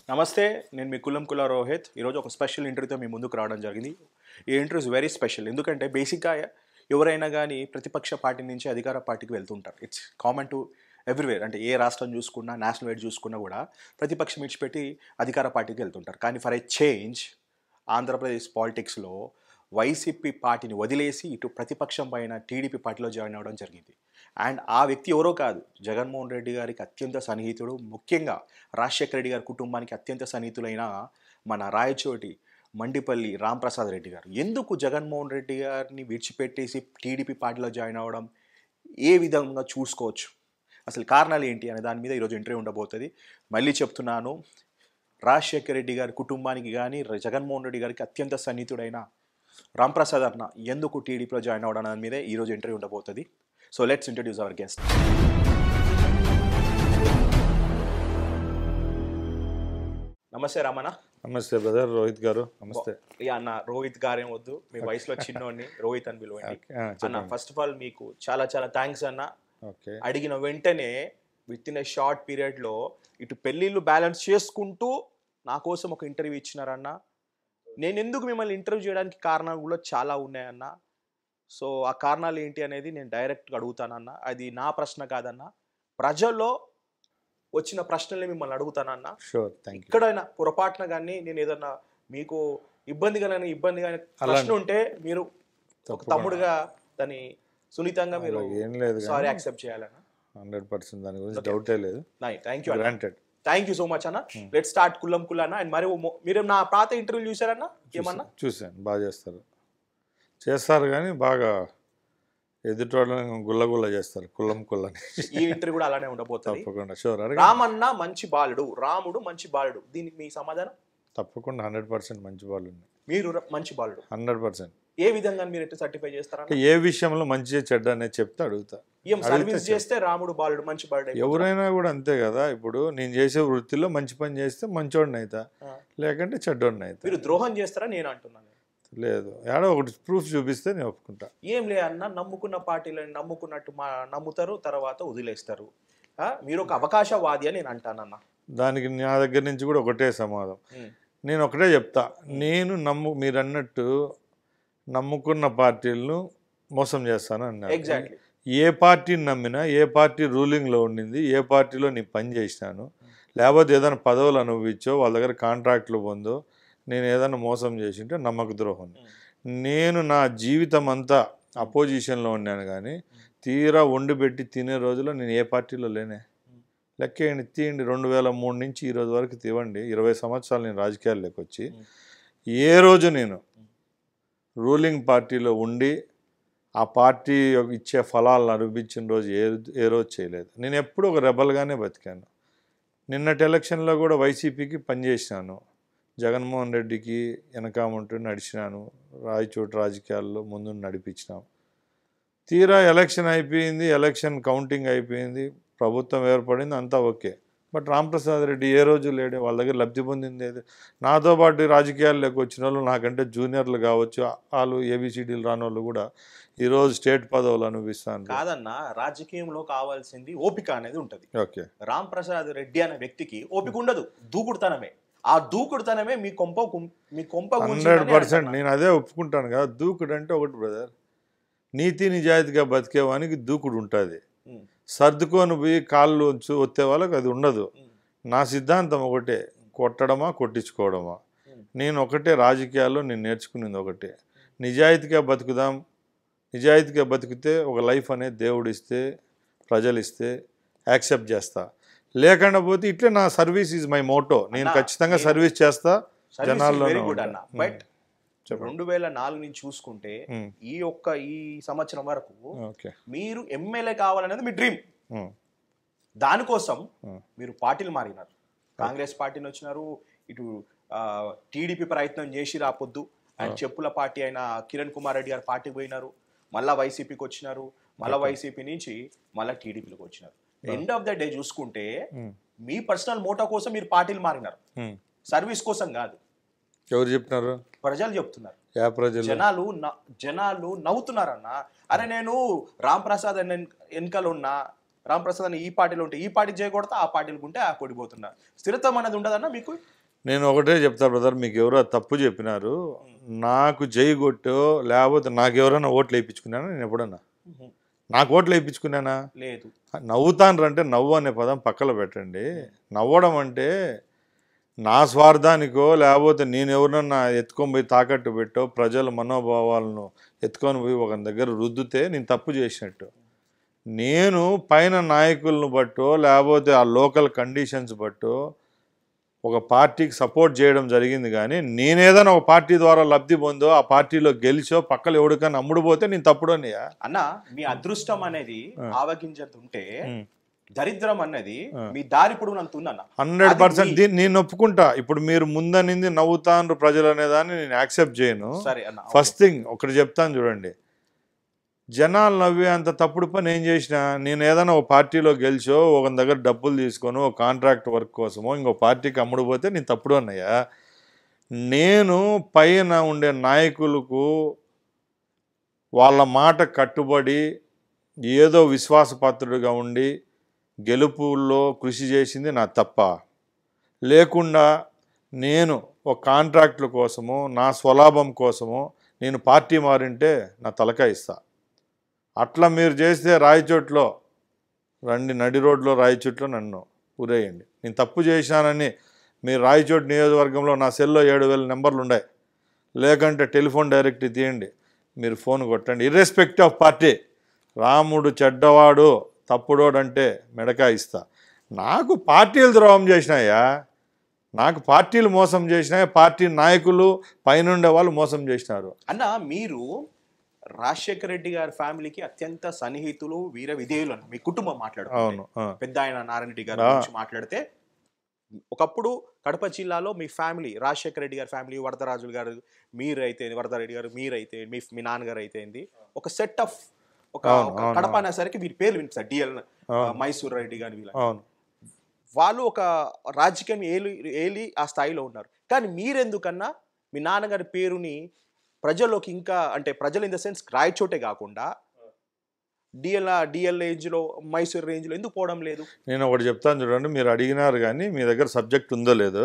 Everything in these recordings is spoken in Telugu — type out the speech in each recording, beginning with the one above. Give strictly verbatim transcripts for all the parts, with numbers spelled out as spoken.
నమస్తే, నేను మీ కుల్లం కుల్లా రోహిత్. ఈరోజు ఒక స్పెషల్ ఇంటర్వ్యూతో మీ ముందుకు రావడం జరిగింది. ఈ ఇంటర్వ్యూ ఇస్ వెరీ స్పెషల్. ఎందుకంటే బేసిక్గా ఎవరైనా కానీ ప్రతిపక్ష పార్టీ నుంచి అధికార పార్టీకి వెళ్తుంటారు. It's common to everywhere. అంటే ఏ రాష్ట్రం చూసుకున్నా, నేషనల్ వైడ్ చూసుకున్నా కూడా ప్రతిపక్షం విడిచిపెట్టి అధికార పార్టీకి వెళ్తుంటారు. కానీ ఫర్ ఏ చేంజ్ ఆంధ్రప్రదేశ్ పాలిటిక్స్లో వైసీపీ పార్టీని వదిలేసి ఇటు ప్రతిపక్షం పైన టీడీపీ పార్టీలో జాయిన్ అవ్వడం జరిగింది. అండ్ ఆ వ్యక్తి ఎవరో కాదు, జగన్మోహన్ రెడ్డి గారికి అత్యంత సన్నిహితుడు, ముఖ్యంగా రాజశేఖర రెడ్డి గారి కుటుంబానికి అత్యంత సన్నిహితులైన మన రాయచోటి మండిపల్లి రాంప్రసాద్ రెడ్డి గారు. ఎందుకు జగన్మోహన్ రెడ్డి గారిని విడిచిపెట్టేసి టీడీపీ పార్టీలో జాయిన్ అవ్వడం, ఏ విధంగా చూసుకోవచ్చు, అసలు కారణాలు ఏంటి అనే దాని మీద ఈరోజు ఇంటర్వ్యూ ఉండబోతుంది. మళ్ళీ చెప్తున్నాను, రాజశేఖర రెడ్డి గారి కుటుంబానికి కానీ జగన్మోహన్ రెడ్డి గారికి అత్యంత సన్నిహితుడైన రాంప్రసాద్ అన్న ఎందుకు టీడీపీలో జాయిన్ అవ్వడం దాని మీద ఈరోజు ఇంటర్వ్యూ ఉండబోతుంది. So let's introduce our guest. నమస్తే రామన్న. నమస్తే బ్రదర్. రోహిత్ గారు నమస్తే. అన్న రోహిత్ గారేం వద్దు, మీ వయసులో చిన్నోడిని రోహిత్ అని పిలువండి అన్న. ఫస్ట్ ఆఫ్ ఆల్ మీకు చాలా చాలా థ్యాంక్స్ అన్న. అడిగిన వెంటనే విత్ ఇన్ ఏ షార్ట్ పీరియడ్లో ఇటు పెళ్ళిళ్ళు బ్యాలెన్స్ చేసుకుంటూ నా కోసం ఒక ఇంటర్వ్యూ ఇచ్చినారన్న. నేను ఎందుకు మిమ్మల్ని ఇంటర్వ్యూ చేయడానికి కారణాలు కూడా చాలా ఉన్నాయన్న. సో ఆ కారణాలు ఏంటి అనేది నేను డైరెక్ట్గా అడుగుతానన్న. అది నా ప్రశ్న కాదన్న, ప్రజల్లో వచ్చిన ప్రశ్నలే మిమ్మల్ని అడుగుతానన్న. ఎక్కడైనా పొరపాటున కానీ నేను ఏదన్నా మీకు ఇబ్బందిగా కానీ ఇబ్బంది కానీ ప్రశ్న ఉంటే మీరు ఒక తమ్ముడుగా దాన్ని సున్నితంగా మీరు సారీ యాక్సెప్ట్ చేయాలన్న. హండ్రెడ్ పర్సెంట్ దాని గురించి డౌటే లేదు. Thank you thank you so much అన్న. లెట్ స్టార్ట్ కుల్లం కుల్లా అన్న. అండ్ మరి మీరు నా పాత ఇంటర్వ్యూ చూసారన్న? ఏమన్నా? చూసాను, బాగా చేస్తారు చేస్తారు కానీ బాగా ఎదుటోళ్ళని గుల్ల గుల్ల చేస్తారు. కుల్లం కుల్లని ఈ ఇంటర్వ్యూ కూడా అలానే ఉండబోతుంది. తప్పకుండా షూర్. రామన్న మంచి బాలుడు, రాముడు మంచి బాలుడు, దీనికి మీ సమాధానం? తప్పకుండా హండ్రెడ్ పర్సెంట్ మంచి బాలు. మీరు మంచి బాలుడు హండ్రెడ్ పర్సెంట్. ఏ విధంగా మీరు ఎట్లా సర్టిఫై చేస్తారా? ఏ విషయంలో మంచి చెడ్డ అనేది చెప్తే అడుగుతా. ఏం సర్వీస్ చేస్తే రాముడు బాలుడు మంచి బాలుడు? ఎవరైనా కూడా అంతే కదా. ఇప్పుడు నేను చేసే వృత్తిలో మంచి పని చేస్తే మంచోడిని అవుతా, లేకంటే చెడ్డోడిని అవుతా. మీరు ద్రోహం చేస్తారా నేను అంటున్నాను? లేదు, ఏడో ఒకటి ప్రూఫ్ చూపిస్తే నేను ఒప్పుకుంటా. ఏం లే అన్న, నమ్ముకున్న పార్టీలను నమ్ముకున్నట్టు మా నమ్ముతారు, తర్వాత వదిలేస్తారు. మీరు ఒక అవకాశవాది అని నేను అంటానన్న. దానికి నా దగ్గర నుంచి కూడా ఒకటే సమాధానం. నేను ఒకటే చెప్తా, నేను నమ్ము మీరు అన్నట్టు నమ్ముకున్న పార్టీలను మోసం చేస్తాను అన్నారు. ఎగ్జాక్ట్లీ. ఏ పార్టీని నమ్మినా, ఏ పార్టీ రూలింగ్లో ఉండింది, ఏ పార్టీలో నేను పని చేసినాను, లేకపోతే ఏదైనా పదవులు అనుభవించో వాళ్ళ దగ్గర కాంట్రాక్ట్లు పొందో నేను ఏదైనా మోసం చేసి ఉంటే నమ్మక ద్రోహం. నేను నా జీవితం అంతా అపోజిషన్లో ఉన్నాను కానీ తీరా వండిపెట్టి తినే రోజుల్లో నేను ఏ పార్టీలో లేనే. లెక్కేయండి, తీయండి, రెండు వేల మూడు నుంచి ఈ రోజు వరకు తీవండి, ఇరవై సంవత్సరాలు నేను రాజకీయాల్లోకి వచ్చి ఏ రోజు నేను రూలింగ్ పార్టీలో ఉండి ఆ పార్టీ ఇచ్చే ఫలాలను అనుభవించిన రోజు ఏ ఏ రోజు చేయలేదు. నేను ఎప్పుడూ ఒక రెబల్గానే బతికాను. నిన్నటి ఎలక్షన్లో కూడా వైసీపీకి పనిచేసినాను, జగన్మోహన్ రెడ్డికి వెనకామంటూ నడిచినాను, రాయచోటి రాజకీయాల్లో ముందు నడిపించినాం. తీరా ఎలక్షన్ అయిపోయింది, ఎలక్షన్ కౌంటింగ్ అయిపోయింది, ప్రభుత్వం ఏర్పడింది, అంతా ఓకే. బట్ రాంప్రసాద్ రెడ్డి ఏ రోజు లేడే, వాళ్ళ దగ్గర లబ్ధి పొందింది ఏది? నాతో పాటు రాజకీయాల్లోకి వచ్చిన వాళ్ళు, నాకంటే జూనియర్లు కావచ్చు, వాళ్ళు ఏబిసిడీలు రాని వాళ్ళు కూడా ఈరోజు స్టేట్ పదవులు అనుభవిస్తాను. కాదన్న, రాజకీయంలో కావాల్సింది ఓపిక అనేది ఉంటుంది. ఓకే, రాంప్రసాద్ రెడ్డి అనే వ్యక్తికి ఓపిక ఉండదు, దూకుడుతనమే. ఆ దూకుడుతనమే మీ కొంప మీ కొంప హండ్రెడ్ పర్సెంట్ నేను అదే ఒప్పుకుంటాను కదా. దూకుడు అంటే ఒకటి బ్రదర్, నీతి నిజాయితీగా బతికేవానికి దూకుడు ఉంటుంది. సర్దుకొని పోయి కాళ్ళు వచ్చే వాళ్ళకి అది ఉండదు. నా సిద్ధాంతం ఒకటే, కొట్టడమా కొట్టించుకోవడమా. నేను ఒకటే రాజకీయాల్లో నేను నేర్చుకునేది ఒకటే, నిజాయితీగా బతుకుదాం. నిజాయితీగా బతికితే ఒక లైఫ్ అనేది దేవుడు ఇస్తే, ప్రజలు ఇస్తే యాక్సెప్ట్ చేస్తా. లేకుండా పోతే ఇట్లే నా సర్వీస్ ఈజ్ మై మోటో. నేను ఖచ్చితంగా సర్వీస్ చేస్తా జనాల్లో. బట్ రెండు వేల నాలుగు నుంచి చూసుకుంటే ఈ ఒక్క ఈ సంవత్సరం వరకు మీరు ఎమ్మెల్యే కావాలనేది మీ డ్రీమ్. దానికోసం మీరు పార్టీలు మారినారు. కాంగ్రెస్ పార్టీని వచ్చినారు, ఇటు టీడీపీ ప్రయత్నం చేసి రాపొద్దు అండ్ చెప్పుల పార్టీ అయిన కిరణ్ కుమార్ రెడ్డి గారు పార్టీకి పోయినారు, మళ్ళీ వైసీపీకి వచ్చినారు, మళ్ళీ వైసీపీ నుంచి మళ్ళీ టీడీపీలోకి వచ్చినారు. ఎండ్ ఆఫ్ ద డే చూసుకుంటే మీ పర్సనల్ మోటో కోసం మీరు పార్టీలు మారినారు, సర్వీస్ కోసం కాదు. ఎవరు చెప్తున్నారు? ప్రజలు చెప్తున్నారు. జనాలు జనాలు నవ్వుతున్నారన్న. అరే నేను రాంప్రసాద్ వెనకాల ఉన్నా, రాంప్రసాద్ అని ఈ పార్టీలో ఉంటే ఈ పార్టీ చేయకూడతా, ఆ పార్టీలు ఉంటే ఆ కొడిపోతున్నా. స్థిరత్వం అనేది ఉండదన్న మీకు? నేను ఒకటే చెప్తా బ్రదర్, మీకు ఎవరో తప్పు చెప్పినారు. నాకు జై కొట్టో లేకపోతే నాకు ఎవరైనా ఓట్లు వేయించుకున్నానా? నేను ఎప్పుడన్నా నాకు ఓట్లు వేయించుకున్నానా? లేదు. నవ్వుతాను అంటే నవ్వు అనే పదం పక్కన పెట్టండి. నవ్వడం అంటే నా స్వార్థానికో లేకపోతే నేను ఎవరన్నా ఎత్తుకొని పోయి తాకట్టు పెట్టో ప్రజల మనోభావాలను ఎత్తుకొని పోయి ఒక దగ్గర రుద్దితే నేను తప్పు చేసినట్టు. నేను పైన నాయకులను బట్టో లేకపోతే ఆ లోకల్ కండిషన్స్ బట్టో ఒక పార్టీకి సపోర్ట్ చేయడం జరిగింది. కానీ నేనేదైనా ఒక పార్టీ ద్వారా లబ్ధి పొందో ఆ పార్టీలో గెలిచో పక్కన ఎవడికన్నా అమ్ముడుపోతే నేను తప్పుడు అన్నయ్యా. అన్న మీ అదృష్టం అనేది ఆవగింజంత ఉంటే దరిద్రం అన్నది మీ దారి పొడుగునంత హండ్రెడ్ పర్సెంట్ దీన్ని నేను ఒప్పుకుంటా. ఇప్పుడు మీరు ముందనింది నవ్వుతాను ప్రజలు అనేదాన్ని నేను యాక్సెప్ట్ చేయను. సరే అన్న, ఫస్ట్ థింగ్ ఒకటి చెప్తాను చూడండి, జనాలు నవ్వే అంత తప్పుడు పని ఏం చేసినా నేను ఏదైనా ఒక పార్టీలో గెలిచో ఒక దగ్గర డబ్బులు తీసుకొని ఒక కాంట్రాక్ట్ వర్క్ కోసమో ఇంకో పార్టీకి అమ్ముడుపోతే నేను తప్పుడు అన్నయ్యా. నేను పైన ఉండే నాయకులకు వాళ్ళ మాట కట్టుబడి ఏదో విశ్వాసపాత్రుడిగా ఉండి గెలుపుల్లో కృషి చేసింది నా తప్ప. లేకుండా నేను ఒక కాంట్రాక్టుల కోసమో నా స్వలాభం కోసమో నేను పార్టీ మారింటే నా తలకాయ ఇస్తా. అట్లా మీరు చేస్తే రాయచోట్లో రండి, నడి రోడ్లో రాయచోట్లో నన్ను ఊరేయండి. నేను తప్పు చేశానని మీరు రాయచోటు నియోజకవర్గంలో నా సెల్లో ఏడు వేల నెంబర్లు ఉన్నాయి, లేకంటే టెలిఫోన్ డైరెక్ట్ తీయండి, మీరు ఫోన్ కొట్టండి. Irrespective of party. రాముడు చెడ్డవాడు తప్పుడోడు అంటే మెడకాయ ఇస్తా. నాకు పార్టీలు ద్రోహం చేసినాయా, నాకు పార్టీలు మోసం చేసినాయి, పార్టీ నాయకులు పైనుండే వాళ్ళు మోసం చేసినారు. అన్న మీరు రాజశేఖర రెడ్డి గారి ఫ్యామిలీకి అత్యంత సన్నిహితులు, వీర విధేయులు అని మీ కుటుంబం మాట్లాడు. అవును. పెద్ద ఆయన నారాయణ రెడ్డి గారి గురించి మాట్లాడితే ఒకప్పుడు కడప జిల్లాలో మీ ఫ్యామిలీ, రాజశేఖర రెడ్డి గారి ఫ్యామిలీ, వరదరాజులు గారు మీరైతే, వరదరెడ్డి గారు మీరైతే, మీ మీ నాన్నగారు అయితే ఒక సెట్ ఆఫ్ ఒక కడప అనేసరికి వీరి పేర్లు వినిపిస్తారు. డిఎల్ మైసూర్ రెడ్డి గారి వీళ్ళ వాళ్ళు ఒక రాజకీయం ఏలి ఏలి ఆ స్థాయిలో ఉన్నారు. కానీ మీరెందుకన్నా మీ నాన్నగారి పేరుని ప్రజల్లోకి ఇంకా అంటే ప్రజలు ఇన్ ద సెన్స్ రాయచోటే కాకుండా డిఎల్ డిఎల్ రేంజ్లో మైసూర్ రేంజ్లో ఎందుకు పోవడం లేదు? నేను ఒకటి చెప్తాను చూడండి, మీరు అడిగినారు కానీ మీ దగ్గర సబ్జెక్ట్ ఉందో లేదో.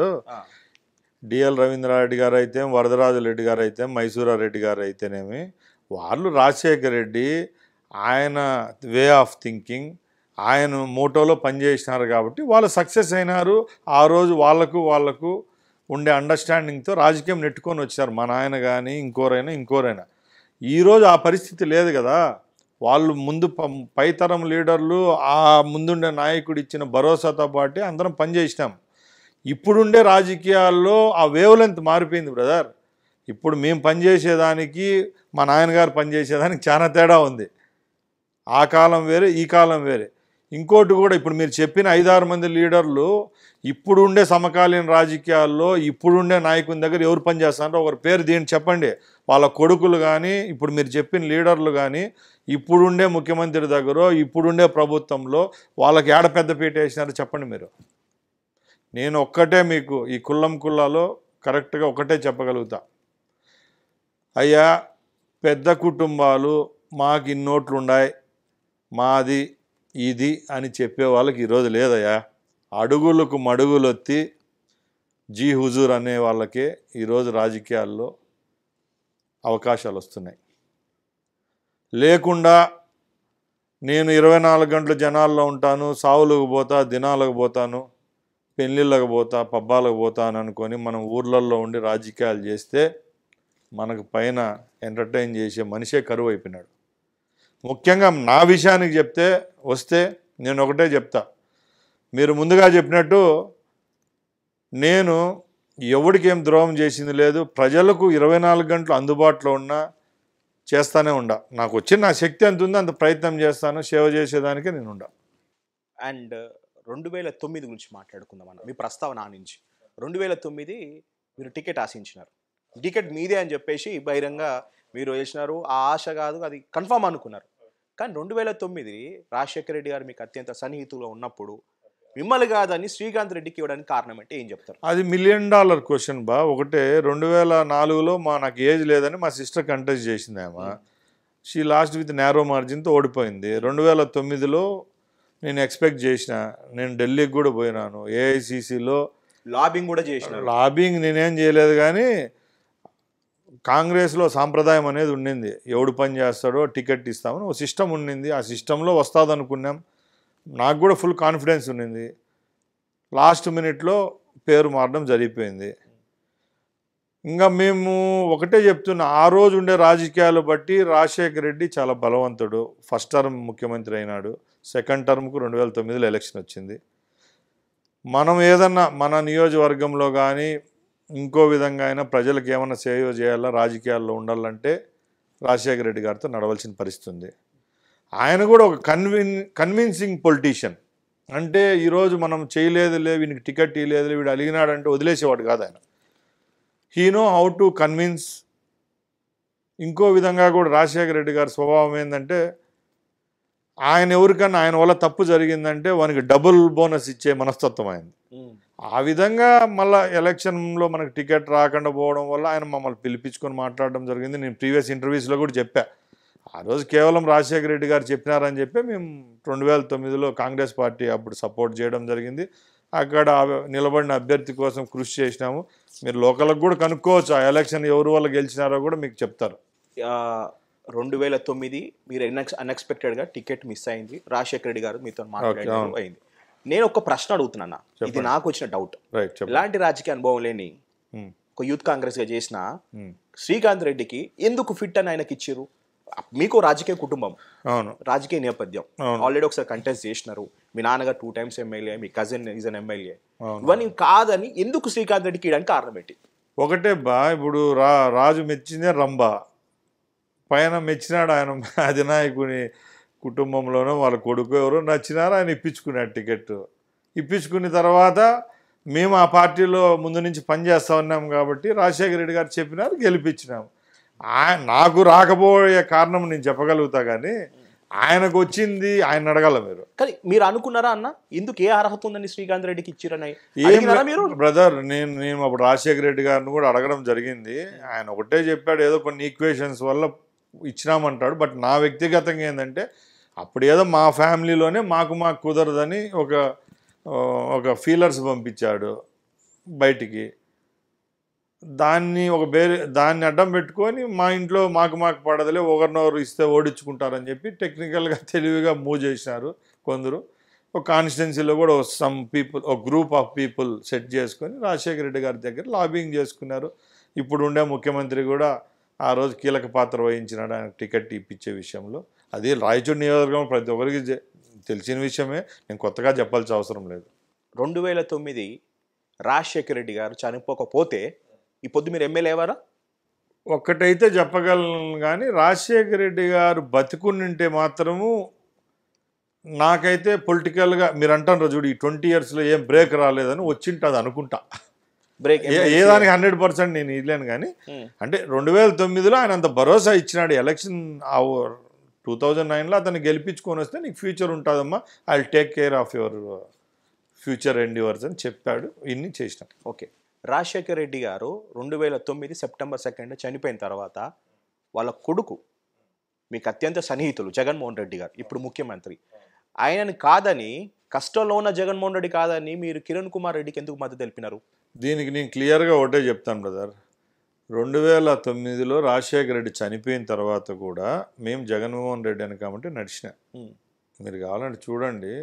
డిఎల్ రవీంద్రారెడ్డి గారు అయితే, వరదరాజు రెడ్డి గారు అయితే, మైసూరారెడ్డి గారు అయితేనేమి వాళ్ళు రాజశేఖర రెడ్డి ఆయన వే ఆఫ్ థింకింగ్ ఆయన మోటోలో పనిచేసినారు కాబట్టి వాళ్ళు సక్సెస్ అయినారు. ఆ రోజు వాళ్ళకు వాళ్ళకు ఉండే అండర్స్టాండింగ్తో రాజకీయం నెట్టుకొని వచ్చారు. మా నాయన కానీ ఇంకోరైనా ఇంకోరైనా. ఈరోజు ఆ పరిస్థితి లేదు కదా. వాళ్ళు ముందు పైతరం లీడర్లు ఆ ముందుండే నాయకుడు ఇచ్చిన భరోసాతో పాటు అందరం పనిచేసినాం. ఇప్పుడుండే రాజకీయాల్లో ఆ వేవ్ లెంత్ మారిపోయింది బ్రదర్. ఇప్పుడు మేము పనిచేసేదానికి మా నాయనగారు పనిచేసేదానికి చాలా తేడా ఉంది. ఆ కాలం వేరే, ఈ కాలం వేరే. ఇంకోటి కూడా ఇప్పుడు మీరు చెప్పిన ఐదారు మంది లీడర్లు ఇప్పుడుండే సమకాలీన రాజకీయాల్లో ఇప్పుడుండే నాయకుని దగ్గర ఎవరు పనిచేస్తారో ఒకరి పేరు దీన్ని చెప్పండి. వాళ్ళ కొడుకులు కానీ ఇప్పుడు మీరు చెప్పిన లీడర్లు కానీ ఇప్పుడుండే ముఖ్యమంత్రి దగ్గర ఇప్పుడుండే ప్రభుత్వంలో వాళ్ళకి ఏడ పెద్దపీట వేసినారో చెప్పండి మీరు. నేను ఒక్కటే మీకు ఈ కుల్లం కుల్లాలో కరెక్ట్గా ఒకటే చెప్పగలుగుతా, అయ్యా పెద్ద కుటుంబాలు మాకు ఇన్నోట్లు ఉన్నాయి, మాది ఇది అని చెప్పే వాళ్ళకి ఈరోజు లేదయ్యా. అడుగులకు మడుగులొత్తి జీ హుజూర్ అనే వాళ్ళకే ఈరోజు రాజకీయాల్లో అవకాశాలు వస్తున్నాయి. లేకుండా నేను ఇరవై నాలుగు గంటలు జనాల్లో ఉంటాను, సావులకు పోతా, దినాలకు పోతాను, పెళ్ళిళ్ళకు పోతా, పబ్బాలకు పోతాను అనుకొని మనం ఊర్లలో ఉండి రాజకీయాలు చేస్తే మనకు పైన ఎంటర్టైన్ చేసే మనిషే కరువు అయిపోయినాడు. ముఖ్యంగా నా విషయానికి చెప్తే వస్తే నేను ఒకటే చెప్తా, మీరు ముందుగా చెప్పినట్టు నేను ఎవరికి ఏం ద్రోహం చేసింది లేదు. ప్రజలకు ఇరవై నాలుగు గంటలు అందుబాటులో ఉన్నా చేస్తానే ఉండా. నాకు వచ్చిన నా శక్తి ఎంత ఉందో అంత ప్రయత్నం చేస్తాను, సేవ చేసేదానికే నేను ఉండా. అండ్ రెండు వేల తొమ్మిది గురించి మాట్లాడుకుందాం అన్న. మీ ప్రస్తావన నుంచి రెండు వేల తొమ్మిది మీరు టికెట్ ఆశించినారు, టికెట్ మీదే అని చెప్పేసి బహిరంగ మీరు వేసినారు. ఆ ఆశ కాదు, అది కన్ఫర్మ్ అనుకున్నారు. కానీ రెండు వేల తొమ్మిది రాజశేఖర రెడ్డి గారు మీకు అత్యంత సన్నిహితులుగా ఉన్నప్పుడు మిమ్మల్ని కాదని శ్రీకాంత్ రెడ్డికి ఇవ్వడానికి కారణం అంటే ఏం చెప్తారు? అది మిలియన్ డాలర్ క్వశ్చన్ బా. ఒకటే రెండు వేల నాలుగులో మా నాకు ఏజ్ లేదని మా సిస్టర్ కంటెస్ట్ చేసింది. ఆమె షీ లాస్ట్ విత్ నేరో మార్జిన్తో ఓడిపోయింది. రెండు వేల తొమ్మిదిలో నేను ఎక్స్పెక్ట్ చేసిన, నేను ఢిల్లీకి కూడా పోయినాను, ఏఐసిసిలో లాబింగ్ కూడా చేసినారు. లాబింగ్ నేనేం చేయలేదు, కానీ కాంగ్రెస్లో సాంప్రదాయం అనేది ఉండింది, ఎవడు పని చేస్తాడో టికెట్ ఇస్తామని ఒక సిస్టమ్ ఉండింది. ఆ సిస్టంలో వస్తుంది అనుకున్నాం. నాకు కూడా ఫుల్ కాన్ఫిడెన్స్ ఉండింది. లాస్ట్ మినిట్లో పేరు మారడం జరిగిపోయింది. ఇంకా మేము ఒకటే చెప్తున్నా, ఆ రోజు ఉండే రాజకీయాలు బట్టి రాజశేఖర రెడ్డి చాలా బలవంతుడు. ఫస్ట్ టర్మ్ ముఖ్యమంత్రి అయినాడు, సెకండ్ టర్మ్కు రెండు వేల తొమ్మిదిలో ఎలక్షన్ వచ్చింది. మనం ఏదన్నా మన నియోజకవర్గంలో కానీ ఇంకో విధంగా అయినా ప్రజలకు ఏమైనా సేవ చేయాలా, రాజకీయాల్లో ఉండాలంటే రాజశేఖర రెడ్డి గారితో నడవలసిన పరిస్థితి ఉంది. ఆయన కూడా ఒక కన్విన్ కన్విన్సింగ్ పొలిటీషియన్. అంటే ఈరోజు మనం చేయలేదులే, వీనికి టికెట్ ఇవ్వలేదులే, వీడు అలిగినాడంటే వదిలేసేవాడు కాదు ఆయన. He know how to convince. ఇంకో విధంగా కూడా రాజశేఖర రెడ్డి గారి స్వభావం ఏంటంటే, ఆయన ఎవరికన్నా ఆయన వల్ల తప్పు జరిగిందంటే వానికి డబుల్ బోనస్ ఇచ్చే మనస్తత్వం అయింది. ఆ విధంగా మళ్ళీ ఎలక్షన్లో మనకు టికెట్ రాకుండా పోవడం వల్ల ఆయన మమ్మల్ని పిలిపించుకొని మాట్లాడడం జరిగింది. నేను ప్రీవియస్ ఇంటర్వ్యూస్లో కూడా చెప్పా, ఆ రోజు కేవలం రాజశేఖర రెడ్డి గారు చెప్పినారని చెప్పి మేము రెండు వేల తొమ్మిదిలో కాంగ్రెస్ పార్టీ అప్పుడు సపోర్ట్ చేయడం జరిగింది. అక్కడ నిలబడిన అభ్యర్థి కోసం కృషి చేసినాము. మీరు లోకల్కి కూడా కనుక్కోవచ్చు, ఆ ఎలక్షన్ ఎవరు వల్ల గెలిచినారో కూడా మీకు చెప్తారు. రెండు వేల తొమ్మిది మీరు అన్ఎక్స్పెక్టెడ్గా టికెట్ మిస్ అయింది, రాజశేఖర రెడ్డి గారు మీతో మాట్లాడడం అయింది. నేను ఒక ప్రశ్న అడుగుతున్నా, ఇది నాకు వచ్చిన డౌట్. ఎలాంటి రాజకీయ అనుభవం లేని ఒక యూత్ కాంగ్రెస్గా చేసిన శ్రీకాంత్ రెడ్డికి ఎందుకు ఫిట్ అని ఆయనకి ఇచ్చారు? మీకు రాజకీయ కుటుంబం, రాజకీయ నేపథ్యం, ఆల్రెడీ ఒకసారి కంటెస్ట్ చేసినారు, మీ నాన్నగారు టూ టైమ్స్ ఎమ్మెల్యే, మీ కజిన్ ఈజ్ అన్ ఎమ్మెల్యే, ఇవన్నీ కాదని ఎందుకు శ్రీకాంత్ రెడ్డికి ఇవ్వడానికి కారణం ఏంటి? ఒకటే బా, ఇప్పుడు రా రాజు మెచ్చిందే రంభ, పైన మెచ్చినాడు ఆయన అధినాయకుని కుటుంబంలోనూ వాళ్ళ కొడుకు ఎవరో నచ్చినారు, ఆయన ఇప్పించుకున్నాడు టికెట్. ఇప్పించుకున్న తర్వాత మేము ఆ పార్టీలో ముందు నుంచి పనిచేస్తూ ఉన్నాం కాబట్టి రాజశేఖర రెడ్డి గారు చెప్పినారు, గెలిపించినాము. ఆయన నాకు రాకపోయే కారణం నేను చెప్పగలుగుతా, కానీ ఆయనకు వచ్చింది ఆయన అడగాల మీరు. కానీ మీరు అనుకున్నారా అన్న, ఎందుకు ఏ అర్హత ఉందని శ్రీకాంత్ రెడ్డికి ఇచ్చిరని? మీరు బ్రదర్, నేను నేను అప్పుడు రాజశేఖర రెడ్డి గారిని కూడా అడగడం జరిగింది. ఆయన ఒకటే చెప్పాడు, ఏదో కొన్ని ఈక్వేషన్స్ వల్ల ఇచ్చినామంటాడు. బట్ నా వ్యక్తిగతంగా ఏంటంటే, అప్పుడు ఏదో మా ఫ్యామిలీలోనే మాకు మాకు కుదరదని ఒక ఒక ఫీలర్స్ పంపించాడు బయటికి. దాన్ని ఒక వేరే దాన్ని అడ్డం పెట్టుకొని మా ఇంట్లో మాకు మాకు పడదలే, ఒకరినొకరు ఇస్తే ఓడించుకుంటారని చెప్పి టెక్నికల్గా తెలివిగా మూవ్ చేసినారు కొందరు. ఒక కాన్స్టిట్యున్సీలో కూడా సమ్ పీపుల్, ఒక గ్రూప్ ఆఫ్ పీపుల్ సెట్ చేసుకొని రాజశేఖర రెడ్డి గారి దగ్గర లాబింగ్ చేసుకున్నారు. ఇప్పుడు ఉండే ముఖ్యమంత్రి కూడా ఆ రోజు కీలక పాత్ర వహించినాడు ఆయన టికెట్ ఇప్పించే విషయంలో. అది రాయచోటి నియోజకవర్గం ప్రతి ఒక్కరికి తెలిసిన విషయమే, నేను కొత్తగా చెప్పాల్సిన అవసరం లేదు. రెండు వేల తొమ్మిది రాజశేఖర రెడ్డి గారు చనిపోకపోతే ఈ పొద్దు మీరు ఎమ్మెల్యే అయ్యారా? ఒక్కటైతే చెప్పగలను, కానీ రాజశేఖర రెడ్డి గారు బతికున్నింటే మాత్రము నాకైతే పొలిటికల్గా మీరు అంటారు చూడు, ఈ ట్వంటీ ఇయర్స్లో ఏం బ్రేక్ రాలేదని వచ్చింటుంది అనుకుంటా. బ్రేక్ ఏదానికి హండ్రెడ్ పర్సెంట్ నేను ఇవ్వలేను, కానీ అంటే రెండు వేల తొమ్మిదిలో ఆయన అంత భరోసా ఇచ్చినాడు. ఎలక్షన్ టూ థౌజండ్ నైన్లో అతన్ని గెలిపించుకొని వస్తే నీకు ఫ్యూచర్ ఉంటుందమ్మా, I will take care of your future endeavours అని చెప్పాడు. ఇన్ని చేసినాం. ఓకే, రాజశేఖర రెడ్డి గారు రెండు వేల తొమ్మిది సెప్టెంబర్ సెకండ్ చనిపోయిన తర్వాత వాళ్ళ కొడుకు మీకు అత్యంత సన్నిహితులు జగన్మోహన్ రెడ్డి గారు, ఇప్పుడు ముఖ్యమంత్రి, ఆయనని కాదని, కష్టంలో ఉన్న జగన్మోహన్ రెడ్డి కాదని మీరు కిరణ్ కుమార్ రెడ్డికి ఎందుకు మద్దతు తెలిపినారు? దీనికి నేను క్లియర్గా ఒకటే చెప్తాను బ్రదర్. రెండు వేల తొమ్మిదిలో రాజశేఖర రెడ్డి చనిపోయిన తర్వాత కూడా మేము జగన్మోహన్ రెడ్డి అని కాబట్టి నడిచిన. మీరు కావాలంటే చూడండి,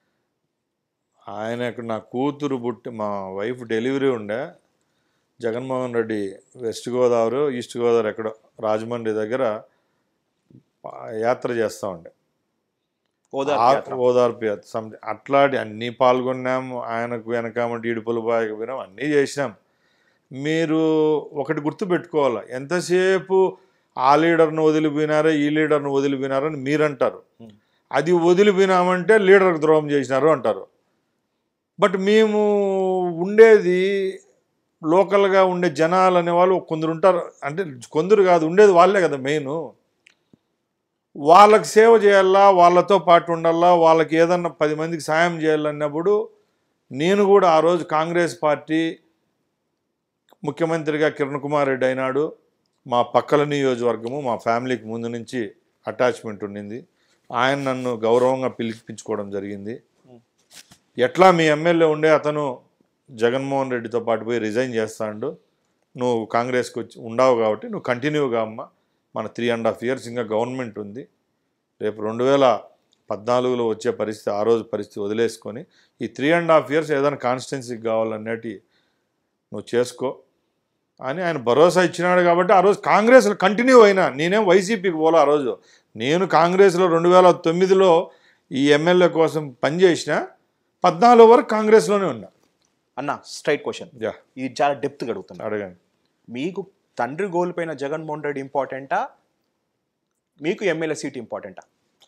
ఆయనకు నా కూతురు పుట్టి మా వైఫ్ డెలివరీ ఉండే, జగన్మోహన్ రెడ్డి వెస్ట్ గోదావరి ఈస్ట్ గోదావరి ఎక్కడో రాజమండ్రి దగ్గర యాత్ర చేస్తూ ఉండే, ఓదార్పు యాత్ర సంథింగ్ అట్లాంటి అన్నీ పాల్గొన్నాము. ఆయనకు వెనకామంటే ఇడుపులు బాయకపోయినాం, అన్నీ చేసినాం. మీరు ఒకటి గుర్తుపెట్టుకోవాలి, ఎంతసేపు ఆ లీడర్ను వదిలిపోయినారో ఈ లీడర్ను వదిలిపోయినారో అని మీరంటారు, అది వదిలిపోయినామంటే లీడర్కి ద్రోహం చేసినారు అంటారు. బట్ మేము ఉండేది లోకల్గా ఉండే జనాలు అనేవాళ్ళు కొందరు ఉంటారు, అంటే కొందరు కాదు ఉండేది వాళ్ళే కదా మెయిన్. వాళ్ళకి సేవ చేయాలా, వాళ్ళతో పాటు ఉండాలా, వాళ్ళకి ఏదన్నా పది మందికి సాయం చేయాలన్నప్పుడు నేను కూడా ఆ రోజు కాంగ్రెస్ పార్టీ ముఖ్యమంత్రిగా కిరణ్ కుమార్ రెడ్డి అయినాడు. మా పక్కల నియోజకవర్గము మా ఫ్యామిలీకి ముందు నుంచి అటాచ్మెంట్ ఉండింది. ఆయన నన్ను గౌరవంగా పిలిపించుకోవడం జరిగింది. ఎట్లా మీ ఎమ్మెల్యే ఉండే అతను జగన్మోహన్ రెడ్డితో పాటు పోయి రిజైన్ చేస్తాడు, నువ్వు కాంగ్రెస్కి వచ్చి ఉండవు కాబట్టి నువ్వు కంటిన్యూగా అమ్మ, మన త్రీ అండ్ హాఫ్ ఇయర్స్ ఇంకా గవర్నమెంట్ ఉంది, రేపు రెండు వేల పద్నాలుగులో వచ్చే పరిస్థితి ఆ రోజు పరిస్థితి వదిలేసుకొని ఈ త్రీ అండ్ హాఫ్ ఇయర్స్ ఏదైనా కాన్స్టిట్యున్సీకి కావాలన్నట్టు నువ్వు చేసుకో అని ఆయన భరోసా ఇచ్చినాడు. కాబట్టి ఆ రోజు కాంగ్రెస్లో కంటిన్యూ అయినా, నేనేం వైసీపీకి పోలా. ఆ రోజు నేను కాంగ్రెస్లో రెండు వేల తొమ్మిదిలో ఈ ఎమ్మెల్యే కోసం పనిచేసిన, పద్నాలుగు వరకు కాంగ్రెస్లోనే ఉన్నా. అన్న స్ట్రైట్ క్వశ్చన్, యా ఇది చాలా డెప్త్గా అడుగుతాను, అడగండి. మీకు తండ్రి కోల్పోయిన జగన్మోహన్ రెడ్డి ఇంపార్టెంటా, మీకు ఎమ్మెల్యే సీట్ ఇంపార్టెంటా?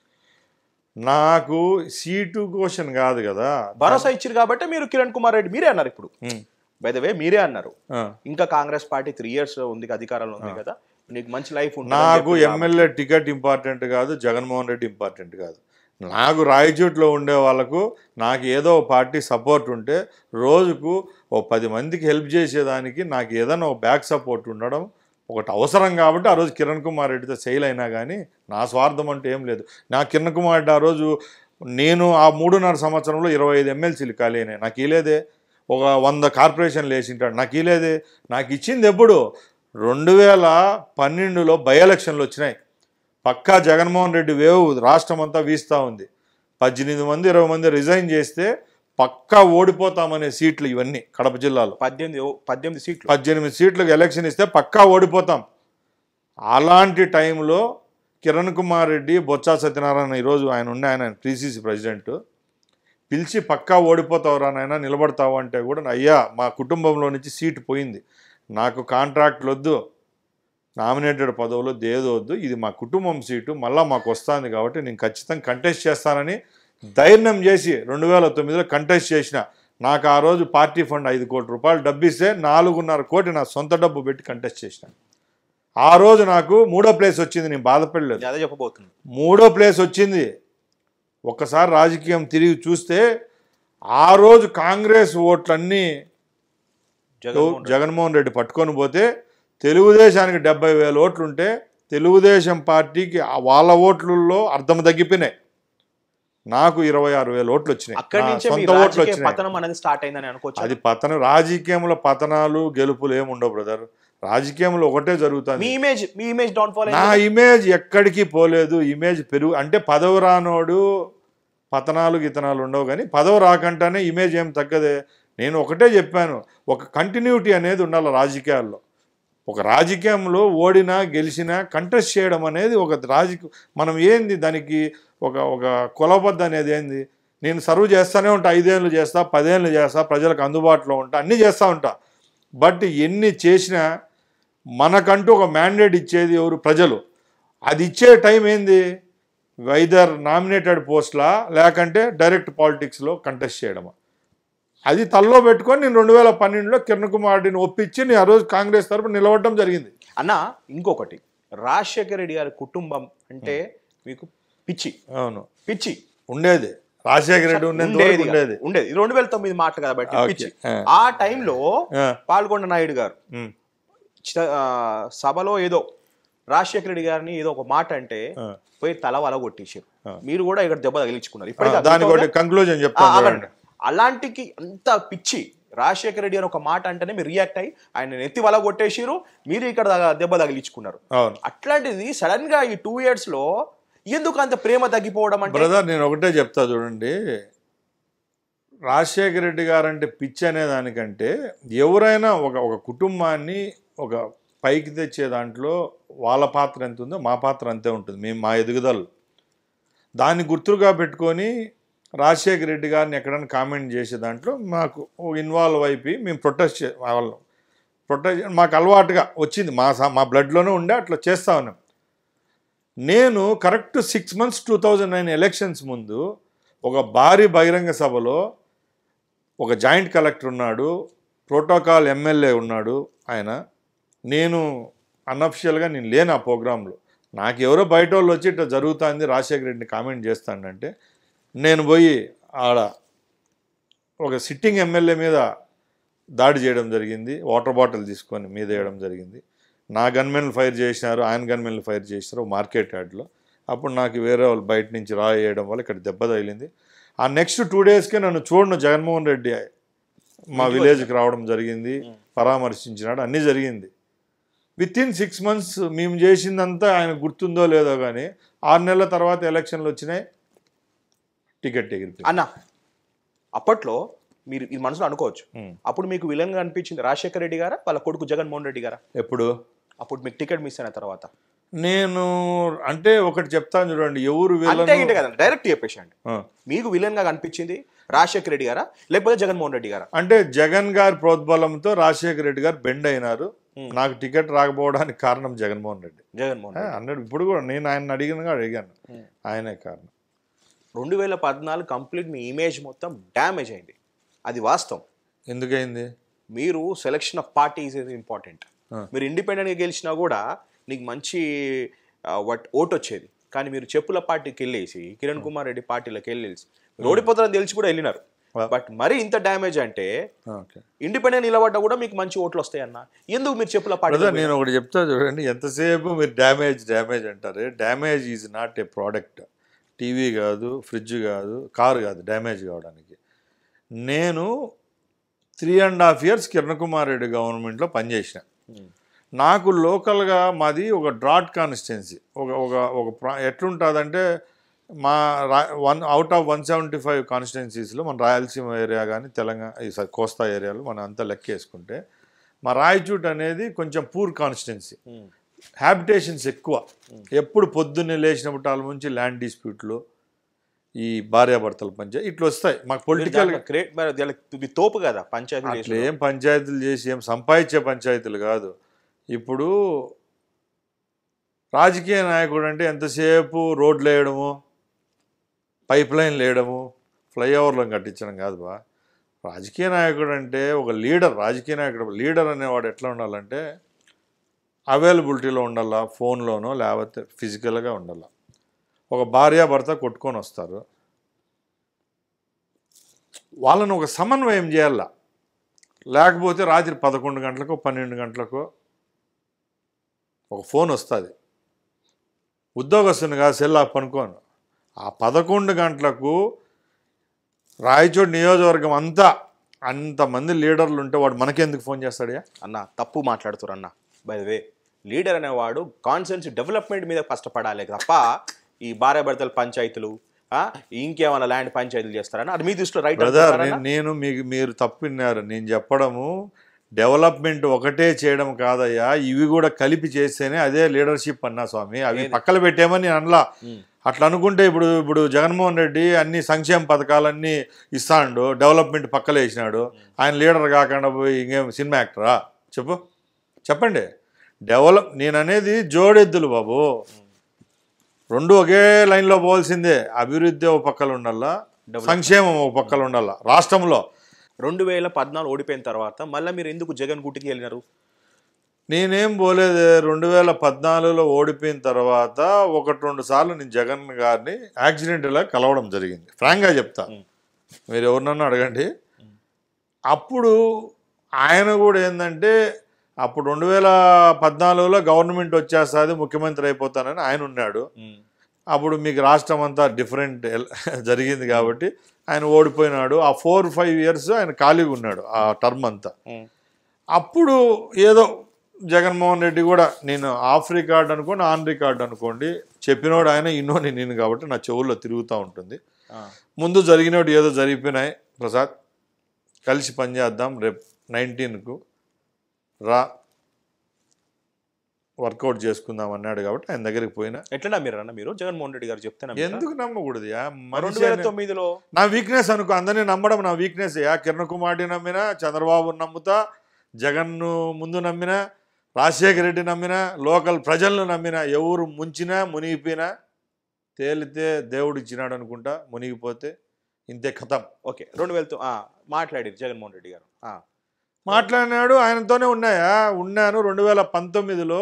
నాకు సీటు క్వశ్చన్ కాదు కదా, భరోసా ఇచ్చారు కాబట్టి మీరు కిరణ్ కుమార్ రెడ్డి మీరే అన్నారు. ఇప్పుడు బై ద వే మీరే అన్నారు, ఇంకా కాంగ్రెస్ పార్టీ త్రీ ఇయర్స్ ఉంది అధికారంలో ఉంది కదా, నీకు మంచి లైఫ్ ఉంది. నాకు ఎమ్మెల్యే టికెట్ ఇంపార్టెంట్ కాదు, జగన్మోహన్ రెడ్డి ఇంపార్టెంట్ కాదు. నాకు రాయచోట్లో ఉండే వాళ్ళకు నాకు ఏదో ఒక పార్టీ సపోర్ట్ ఉంటే, రోజుకు ఓ పది మందికి హెల్ప్ చేసేదానికి నాకు ఏదైనా ఒక బ్యాక్ సపోర్ట్ ఉండడం ఒకటి అవసరం. కాబట్టి ఆ రోజు కిరణ్ కుమార్ రెడ్డితో సెయిల్ అయినా కానీ నా స్వార్థం అంటూ ఏం లేదు. నా కిరణ్ కుమార్ రెడ్డి ఆ రోజు, నేను ఆ మూడున్నర సంవత్సరంలో ఇరవై ఐదు ఎమ్మెల్సీలు ఖాళీ అయినాయి, నాకు ఇలేదే. ఒక వంద కార్పొరేషన్లు వేసింటాడు, నాకు ఇలేదే. నాకు ఇచ్చింది ఎప్పుడు, రెండు వేల పన్నెండులో బై ఎలక్షన్లు వచ్చినాయి. పక్కా జగన్మోహన్ రెడ్డి వేవ్ రాష్ట్రం అంతా వీస్తూ ఉంది. పద్దెనిమిది మంది ఇరవై మంది రిజైన్ చేస్తే పక్కా ఓడిపోతామనే సీట్లు ఇవన్నీ కడప జిల్లాలో. పద్దెనిమిది పద్దెనిమిది సీట్లు పద్దెనిమిది సీట్లకు ఎలక్షన్ ఇస్తే పక్కా ఓడిపోతాం. అలాంటి టైంలో కిరణ్ కుమార్ రెడ్డి, బొత్స సత్యనారాయణ, ఈరోజు ఆయన ఉండే ఆయన పీసీసీ ప్రెసిడెంట్, పిలిచి పక్కా ఓడిపోతావురా నాయన, నిలబడతావు అంటే కూడా, అయ్యా మా కుటుంబంలో నుంచి సీటు పోయింది, నాకు కాంట్రాక్ట్లు వద్దు, నామినేటెడ్ పదవులు దేదొద్దు, ఇది మా కుటుంబం సీటు మళ్ళీ మాకు వస్తుంది కాబట్టి నేను ఖచ్చితంగా కంటెస్ట్ చేస్తానని ధైర్యం చేసి రెండు వేల తొమ్మిదిలో కంటెస్ట్ చేసిన. నాకు ఆ రోజు పార్టీ ఫండ్ ఐదు కోట్ల రూపాయలు డబ్బు ఇస్తే నాలుగున్నర కోటి నా సొంత డబ్బు పెట్టి కంటెస్ట్ చేసిన. ఆ రోజు నాకు మూడో ప్లేస్ వచ్చింది, నేను బాధపడలేదు. అదే చెప్పబోతుంది, మూడో ప్లేస్ వచ్చింది. ఒక్కసారి రాజకీయం తిరిగి చూస్తే ఆ రోజు కాంగ్రెస్ ఓట్లన్నీ జగన్మోహన్ రెడ్డి పట్టుకొని పోతే, తెలుగుదేశానికి డెబ్బై వేల ఓట్లు ఉంటే తెలుగుదేశం పార్టీకి వాళ్ళ ఓట్లలో అర్థం తగ్గిపోయినాయి. నాకు ఇరవై ఆరు వేల ఓట్లు వచ్చినాయి, సొంత ఓట్లు వచ్చినాయి. అది పతనం, రాజకీయంలో పతనాలు గెలుపులు ఏమి ఉండవు బ్రదర్, రాజకీయంలో ఒకటే జరుగుతుంది. నా ఇమేజ్ ఎక్కడికి పోలేదు, ఇమేజ్ పెరుగు అంటే పదవి రానోడు పతనాలు గితనాలు ఉండవు, కానీ పదవి రాకంటానే ఇమేజ్ ఏం తగ్గదే. నేను ఒకటే చెప్పాను, ఒక కంటిన్యూటీ అనేది ఉండాలి రాజకీయాల్లో. ఒక రాజకీయంలో ఓడినా గెలిచినా కంటెస్ట్ చేయడం అనేది ఒక రాజకీయ, మనం ఏంది దానికి ఒక ఒక కొలబద్ద అనేది ఏంది, నేను సర్వ్ చేస్తూనే ఉంటా, ఐదేళ్ళు చేస్తా, పదేళ్ళు చేస్తా, ప్రజలకు అందుబాటులో ఉంటా, అన్నీ చేస్తూ ఉంటా. బట్ ఎన్ని చేసినా మనకంటూ ఒక మ్యాండేట్ ఇచ్చేది ఎవరు, ప్రజలు. అది ఇచ్చే టైం ఏంది, వైదర్ నామినేటెడ్ పోస్ట్లా లేకంటే డైరెక్ట్ పాలిటిక్స్లో కంటెస్ట్ చేయడమా. అది తల్లో పెట్టుకొని నేను రెండు వేల పన్నెండులో కిరణ్ కుమార్ రెడ్డిని ఒప్పించి నేను ఆ రోజు కాంగ్రెస్ తరఫున నిలబడడం జరిగింది. అన్న ఇంకొకటి, రాజశేఖర రెడ్డి గారి కుటుంబం అంటే మీకు పిచ్చి. అవును, పిచ్చి ఉండేది, రాజశేఖర రెడ్డి ఉండేది ఉండేది ఉండేది రెండు వేల తొమ్మిది మాట కాబట్టి పిచ్చి. ఆ టైంలో పాల్గొండ నాయుడు గారు సభలో ఏదో రాజశేఖర రెడ్డి గారిని ఏదో ఒక మాట అంటే పోయి తల వల కొట్టేసారు, మీరు కూడా ఇక్కడ దెబ్బ తగిలించుకున్నారు. ఇప్పటికీ కంక్లూజన్ చెప్తాను, అలాంటికి అంత పిచ్చి రాజశేఖర రెడ్డి అని ఒక మాట అంటేనే మీరు రియాక్ట్ అయ్యి ఆయన నెత్తి వల కొట్టేసిరు, మీరు ఇక్కడ దెబ్బ తగిలించుకున్నారు. అట్లాంటిది సడన్ గా ఈ టూ ఇయర్స్ లో ఎందుకు అంత ప్రేమ తగ్గిపోవడం అంటే? బ్రదర్ నేను ఒకటే చెప్తా చూడండి, రాజశేఖర రెడ్డి గారంటే పిచ్చి అనే దానికంటే ఎవరైనా ఒక ఒక కుటుంబాన్ని ఒక పైకి తెచ్చే దాంట్లో వాళ్ళ పాత్ర ఎంత ఉందో మా పాత్ర అంతే ఉంటుంది. మేము మా ఎదుగుదల దాన్ని గుర్తుగా పెట్టుకొని రాజశేఖర రెడ్డి గారిని ఎక్కడైనా కామెంట్ చేసే దాంట్లో మాకు ఇన్వాల్వ్ అయిపోయి మేము ప్రొటెస్ట్ చే వాళ్ళం ప్రొటెస్ట్ మాకు అలవాటుగా వచ్చింది, మా మా బ్లడ్లోనే ఉండే అట్లా చేస్తా ఉన్నాం. నేను correct six months two thousand nine elections ముందు ఒక భారీ బహిరంగ సభలో ఒక జాయింట్ కలెక్టర్ ఉన్నాడు, ప్రోటోకాల్ ఎమ్మెల్యే ఉన్నాడు ఆయన, నేను అన్అఫిషియల్గా నేను లేను ఆ ప్రోగ్రాంలో. నాకు ఎవరో బయట వాళ్ళు వచ్చి ఇట్లా జరుగుతుంది రాజశేఖర రెడ్డిని కామెంట్ చేస్తానంటే నేను పోయి ఆడ ఒక సిట్టింగ్ ఎమ్మెల్యే మీద దాడి చేయడం జరిగింది, వాటర్ బాటిల్ తీసుకొని మీద వేయడం జరిగింది. నా గన్మెన్లు ఫైర్ చేసినారు, ఆయన గన్మెన్లు ఫైర్ చేసినారు మార్కెట్ యార్డ్లో. అప్పుడు నాకు వేరే వాళ్ళు బయట నుంచి రాయి వేయడం వల్ల ఇక్కడ దెబ్బ తగిలింది. ఆ నెక్స్ట్ టూ డేస్కే నన్ను చూడను జగన్మోహన్ రెడ్డి మా విలేజ్కి రావడం జరిగింది, పరామర్శించినాడు, అన్నీ జరిగింది. విత్ ఇన్ సిక్స్ మంత్స్ మేము చేసిందంతా ఆయన గుర్తుందో లేదో కానీ ఆరు నెలల తర్వాత ఎలక్షన్లు వచ్చినాయి, టికెట్ ఎగిరిపోయింది. అన్న అప్పట్లో మీరు ఇది మనసులో అనుకోవచ్చు, అప్పుడు మీకు విలన్గా అనిపించింది రాజశేఖర రెడ్డి గారా వాళ్ళ కొడుకు జగన్మోహన్ రెడ్డి గారా? ఎప్పుడు? అప్పుడు మీకు టికెట్ మిస్ అయిన తర్వాత. నేను అంటే ఒకటి చెప్తాను చూడండి, ఎవరు అంటే ఏంటి కదా డైరెక్ట్ చెప్పేసండి, మీకు విలన్ గా కనిపించింది రాజశేఖర రెడ్డి గారా లేకపోతే జగన్మోహన్ రెడ్డి గారా? అంటే జగన్ గారి ప్రోద్బలంతో రాజశేఖర రెడ్డి గారు బెండ్ అయినారు. నాకు టికెట్ రాకపోవడానికి కారణం జగన్మోహన్ రెడ్డి. జగన్మోహన్ అన్నాడు. ఇప్పుడు కూడా నేను ఆయన అడిగినగా అడిగాను, ఆయనే కారణం. రెండు వేల పద్నాలుగు కంప్లీట్ మీ ఇమేజ్ మొత్తం డ్యామేజ్ అయింది, అది వాస్తవం. ఎందుకైంది? మీరు selection of party is important. మీరు ఇండిపెండెంట్గా గెలిచినా కూడా నీకు మంచి వట్ ఓటు వచ్చేది, కానీ మీరు చెప్పుల పార్టీకి వెళ్ళేసి కిరణ్ కుమార్ రెడ్డి పార్టీలోకి వెళ్ళేసి ఓడిపోతారని తెలిసి కూడా వెళ్ళినారు. బట్ మరి ఇంత డ్యామేజ్ అంటే ఇండిపెండెంట్ నిలబడ్డా కూడా మీకు మంచి ఓట్లు వస్తాయన్న, ఎందుకు మీరు చెప్పుల పార్టీ? నేను ఒకటి చెప్తా చూడండి, ఎంతసేపు మీరు డ్యామేజ్ డ్యామేజ్ అంటారు. Damage is not a product. TV కాదు, ఫ్రిడ్జ్ కాదు, కారు కాదు డ్యామేజ్ కావడానికి. నేను three and half years Kiran Kumar Reddy గవర్నమెంట్లో పనిచేసిన. నాకు లోకల్గా మాది ఒక డ్రాట్ కాన్స్టిట్యున్సీ. ఒక ఒక ఒక ఎట్లుంటుందంటే మా రా one out of one seventy five కాన్స్టిట్యున్సీస్లో మన రాయలసీమ ఏరియా కానీ తెలంగాణ కోస్తా ఏరియాలో మనం అంతా లెక్కేసుకుంటే మా రాయచూట్ అనేది కొంచెం పూర్ కాన్స్టిట్యున్సీ, హ్యాబిటేషన్స్ ఎక్కువ. ఎప్పుడు పొద్దున్నే లేచినప్పుడు నుంచి ల్యాండ్ డిస్ప్యూట్లు, ఈ భార్యాభర్తల పంచాయతీ ఇట్లా వస్తాయి మాకు. పొలిటికల్ తోపు కదా పంచాయతీ, అట్లా ఏం పంచాయతీలు చేసి ఏం సంపాదించే పంచాయతీలు కాదు. ఇప్పుడు రాజకీయ నాయకుడు అంటే ఎంతసేపు రోడ్లు వేయడము, పైప్ లైన్లు వేయడము, ఫ్లైఓవర్లను కట్టించడం కాదు బా. రాజకీయ నాయకుడు అంటే ఒక లీడర్. రాజకీయ నాయకుడు లీడర్ అనేవాడు ఎట్లా ఉండాలంటే అవైలబిలిటీలో ఉండాలా, ఫోన్లోనో లేకపోతే ఫిజికల్గా ఉండాలా. ఒక భార్యాభర్త కొట్టుకొని వస్తారు, వాళ్ళను ఒక సమన్వయం చేయాల. లేకపోతే రాత్రి పదకొండు గంటలకు పన్నెండు గంటలకు ఒక ఫోన్ వస్తుంది, ఉద్యోగస్తుని కాదు సెల్ ఆఫ్ అనుకోను. ఆ పదకొండు గంటలకు రాయచోటి నియోజకవర్గం అంతా అంతమంది లీడర్లు ఉంటే వాడు మనకెందుకు ఫోన్ చేస్తాడయా? అన్న తప్పు మాట్లాడుతున్నారు అన్న. బై ద వే, లీడర్ అనేవాడు కాన్స్టిట్యున్సీ డెవలప్మెంట్ మీద కష్టపడాలి తప్ప ఈ భార్యాభర్తల పంచాయతీలు ఇంకేమైనా ల్యాండ్ పంచాయతీలు చేస్తారని అది మీ దృష్టిలో రైట్? బ్రదర్, నేను మీకు మీరు తప్పు విన్నారు. నేను చెప్పడము డెవలప్మెంట్ ఒకటే చేయడం కాదయ్యా, ఇవి కూడా కలిపి చేస్తేనే అదే లీడర్షిప్ అన్నా స్వామి. అవి పక్కన పెట్టేమని నేను అనలా. అట్లా అనుకుంటే ఇప్పుడు ఇప్పుడు జగన్మోహన్ రెడ్డి అన్ని సంక్షేమ పథకాలన్నీ ఇస్తాడు, డెవలప్మెంట్ పక్కన వేసినాడు. ఆయన లీడర్ కాకుండా పోయి ఇంకేం సినిమా యాక్టరా? చెప్పు చెప్పండి. డెవలప్ నేను అనేది జోడెద్దులు బాబు, రెండు ఒకే లైన్లో పోవాల్సిందే. అభివృద్ధి ఒక పక్కన ఉండాలా, సంక్షేమం ఒక పక్కన ఉండాలా. రాష్ట్రంలో రెండు వేల పద్నాలుగు ఓడిపోయిన తర్వాత మళ్ళీ మీరు ఎందుకు జగన్ గుట్టికి వెళ్ళినారు? నేనేం పోలేదు. రెండు వేల పద్నాలుగులో ఓడిపోయిన తర్వాత ఒకటి రెండు సార్లు నేను జగన్ గారిని యాక్సిడెంట్లా కలవడం జరిగింది. ఫ్రాంక్గా చెప్తా, మీరు ఎవరినన్నా అడగండి. అప్పుడు ఆయన కూడా ఏంటంటే అప్పుడు రెండు వేల పద్నాలుగులో గవర్నమెంట్ వచ్చేస్తుంది, ముఖ్యమంత్రి అయిపోతానని ఆయన ఉన్నాడు. అప్పుడు మీకు రాష్ట్రం అంతా డిఫరెంట్ జరిగింది కాబట్టి ఆయన ఓడిపోయినాడు. ఆ ఫోర్ ఫైవ్ ఇయర్స్ ఆయన ఖాళీగా ఉన్నాడు ఆ టర్మ్ అంతా. అప్పుడు ఏదో జగన్మోహన్ రెడ్డి కూడా నేను ఆఫ్ రికార్డ్ అనుకోండి, ఆన్ రికార్డ్ అనుకోండి, చెప్పినోడు ఆయన, ఇన్నోని నేను కాబట్టి నా చెవుల్లో తిరుగుతూ ఉంటుంది. ముందు జరిగినోడు ఏదో జరిగిపోయినాయి, ప్రసాద్ కలిసి పనిచేద్దాం, రేపు నైన్టీన్కు రా వర్కౌట్ చేసుకుందాం అన్నాడు కాబట్టి ఆయన దగ్గరికి పోయినా. ఎట్లా నమ్మిరా అన్న మీరు జగన్మోహన్ రెడ్డి గారు చెప్తే? ఎందుకు నమ్మకూడదు? రెండు వేల తొమ్మిదిలో నా వీక్నెస్ అనుకో, అందరినీ నమ్మడం నా వీక్నెస్. యా కిరణ్ కుమార్ని నమ్మినా, చంద్రబాబుని నమ్ముతా, జగన్ను ముందు నమ్మినా, రాజశేఖర రెడ్డి నమ్మినా, లోకల్ ప్రజలను నమ్మినా, ఎవరు ముంచినా మునిగిపోయినా తేలితే దేవుడు ఇచ్చినాడు అనుకుంటా, మునిగిపోతే ఇంతే కథం. ఓకే, రెండు వేలతో మాట్లాడారు జగన్మోహన్ రెడ్డి గారు, మాట్లాడినాడు, ఆయనతోనే ఉన్నాయా ఉన్నాను. రెండు వేల పంతొమ్మిదిలో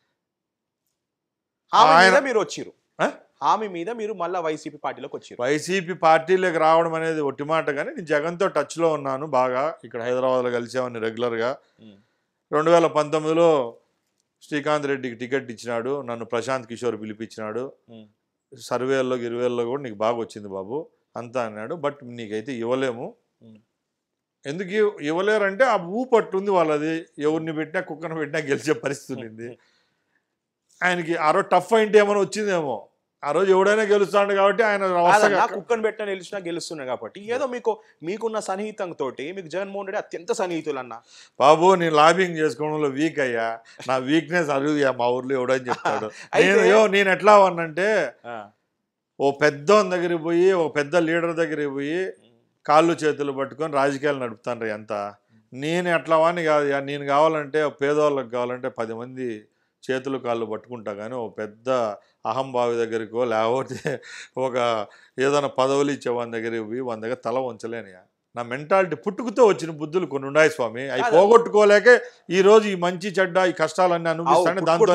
మీరు వచ్చారు, హామీ మీద మీరు మళ్ళీ వైసీపీ పార్టీలోకి వచ్చారు. వైసీపీ పార్టీలోకి రావడం అనేది ఒట్టి మాట, కానీ నేను జగన్తో టచ్లో ఉన్నాను బాగా. ఇక్కడ హైదరాబాద్లో కలిసామని రెగ్యులర్గా. రెండు వేల పంతొమ్మిదిలో శ్రీకాంత్ రెడ్డికి టికెట్ ఇచ్చినాడు, నన్ను ప్రశాంత్ కిషోర్ పిలిపించినాడు. సర్వేల్లో గిరివేల్లో కూడా నీకు బాగా వచ్చింది బాబు అంతా అన్నాడు, బట్ నీకైతే ఇవ్వలేము, ఎందుకు ఇవ్వలేరంటే ఆ ఊ పట్టుంది వాళ్ళది, ఎవరిని పెట్టినా కుక్కను పెట్టినా గెలిచే పరిస్థితి ఉంది ఆయనకి. ఆ రోజు టఫ్ అయింటే ఏమైనా వచ్చిందేమో, ఆ రోజు ఎవడైనా గెలుస్తాడు కాబట్టి ఆయన కుక్కను పెట్టినా గెలిచినా గెలుస్తున్నాయి కాబట్టి ఏదో మీకు మీకున్న సన్నిహితంతో మీకు జగన్మోహన్ రెడ్డి అత్యంత సన్నిహితులు అన్న. బాబు నేను లాబింగ్ చేసుకోవడంలో వీక్ అయ్యా, నా వీక్నెస్ అడుగుయా మా ఊర్లో ఎవడని చెప్తాడు. నేను నేను ఎట్లా అన్నంటే ఓ పెద్ద దగ్గరికి పోయి ఓ పెద్ద లీడర్ దగ్గరికి పోయి కాళ్ళు చేతులు పట్టుకొని రాజకీయాలు నడుపుతాను ఎంత. నేను ఎట్లా వాడిని కాదు, నేను కావాలంటే పేదవాళ్ళకి కావాలంటే పది మంది చేతులు కాళ్ళు పట్టుకుంటా, కానీ ఓ పెద్ద అహంభావి దగ్గరికో లేకపోతే ఒక ఏదైనా పదవులు ఇచ్చే వాని దగ్గరికి పోయి వాని దగ్గర తల వంచలేనియా. నా మెంటాలిటీ పుట్టుకుతో వచ్చిన బుద్ధులు కొన్ని ఉన్నాయి స్వామి, అవి పోగొట్టుకోలేక ఈ రోజు ఈ మంచి చెడ్డ ఈ కష్టాలన్నీ అనుభవిస్తాను. దాంతో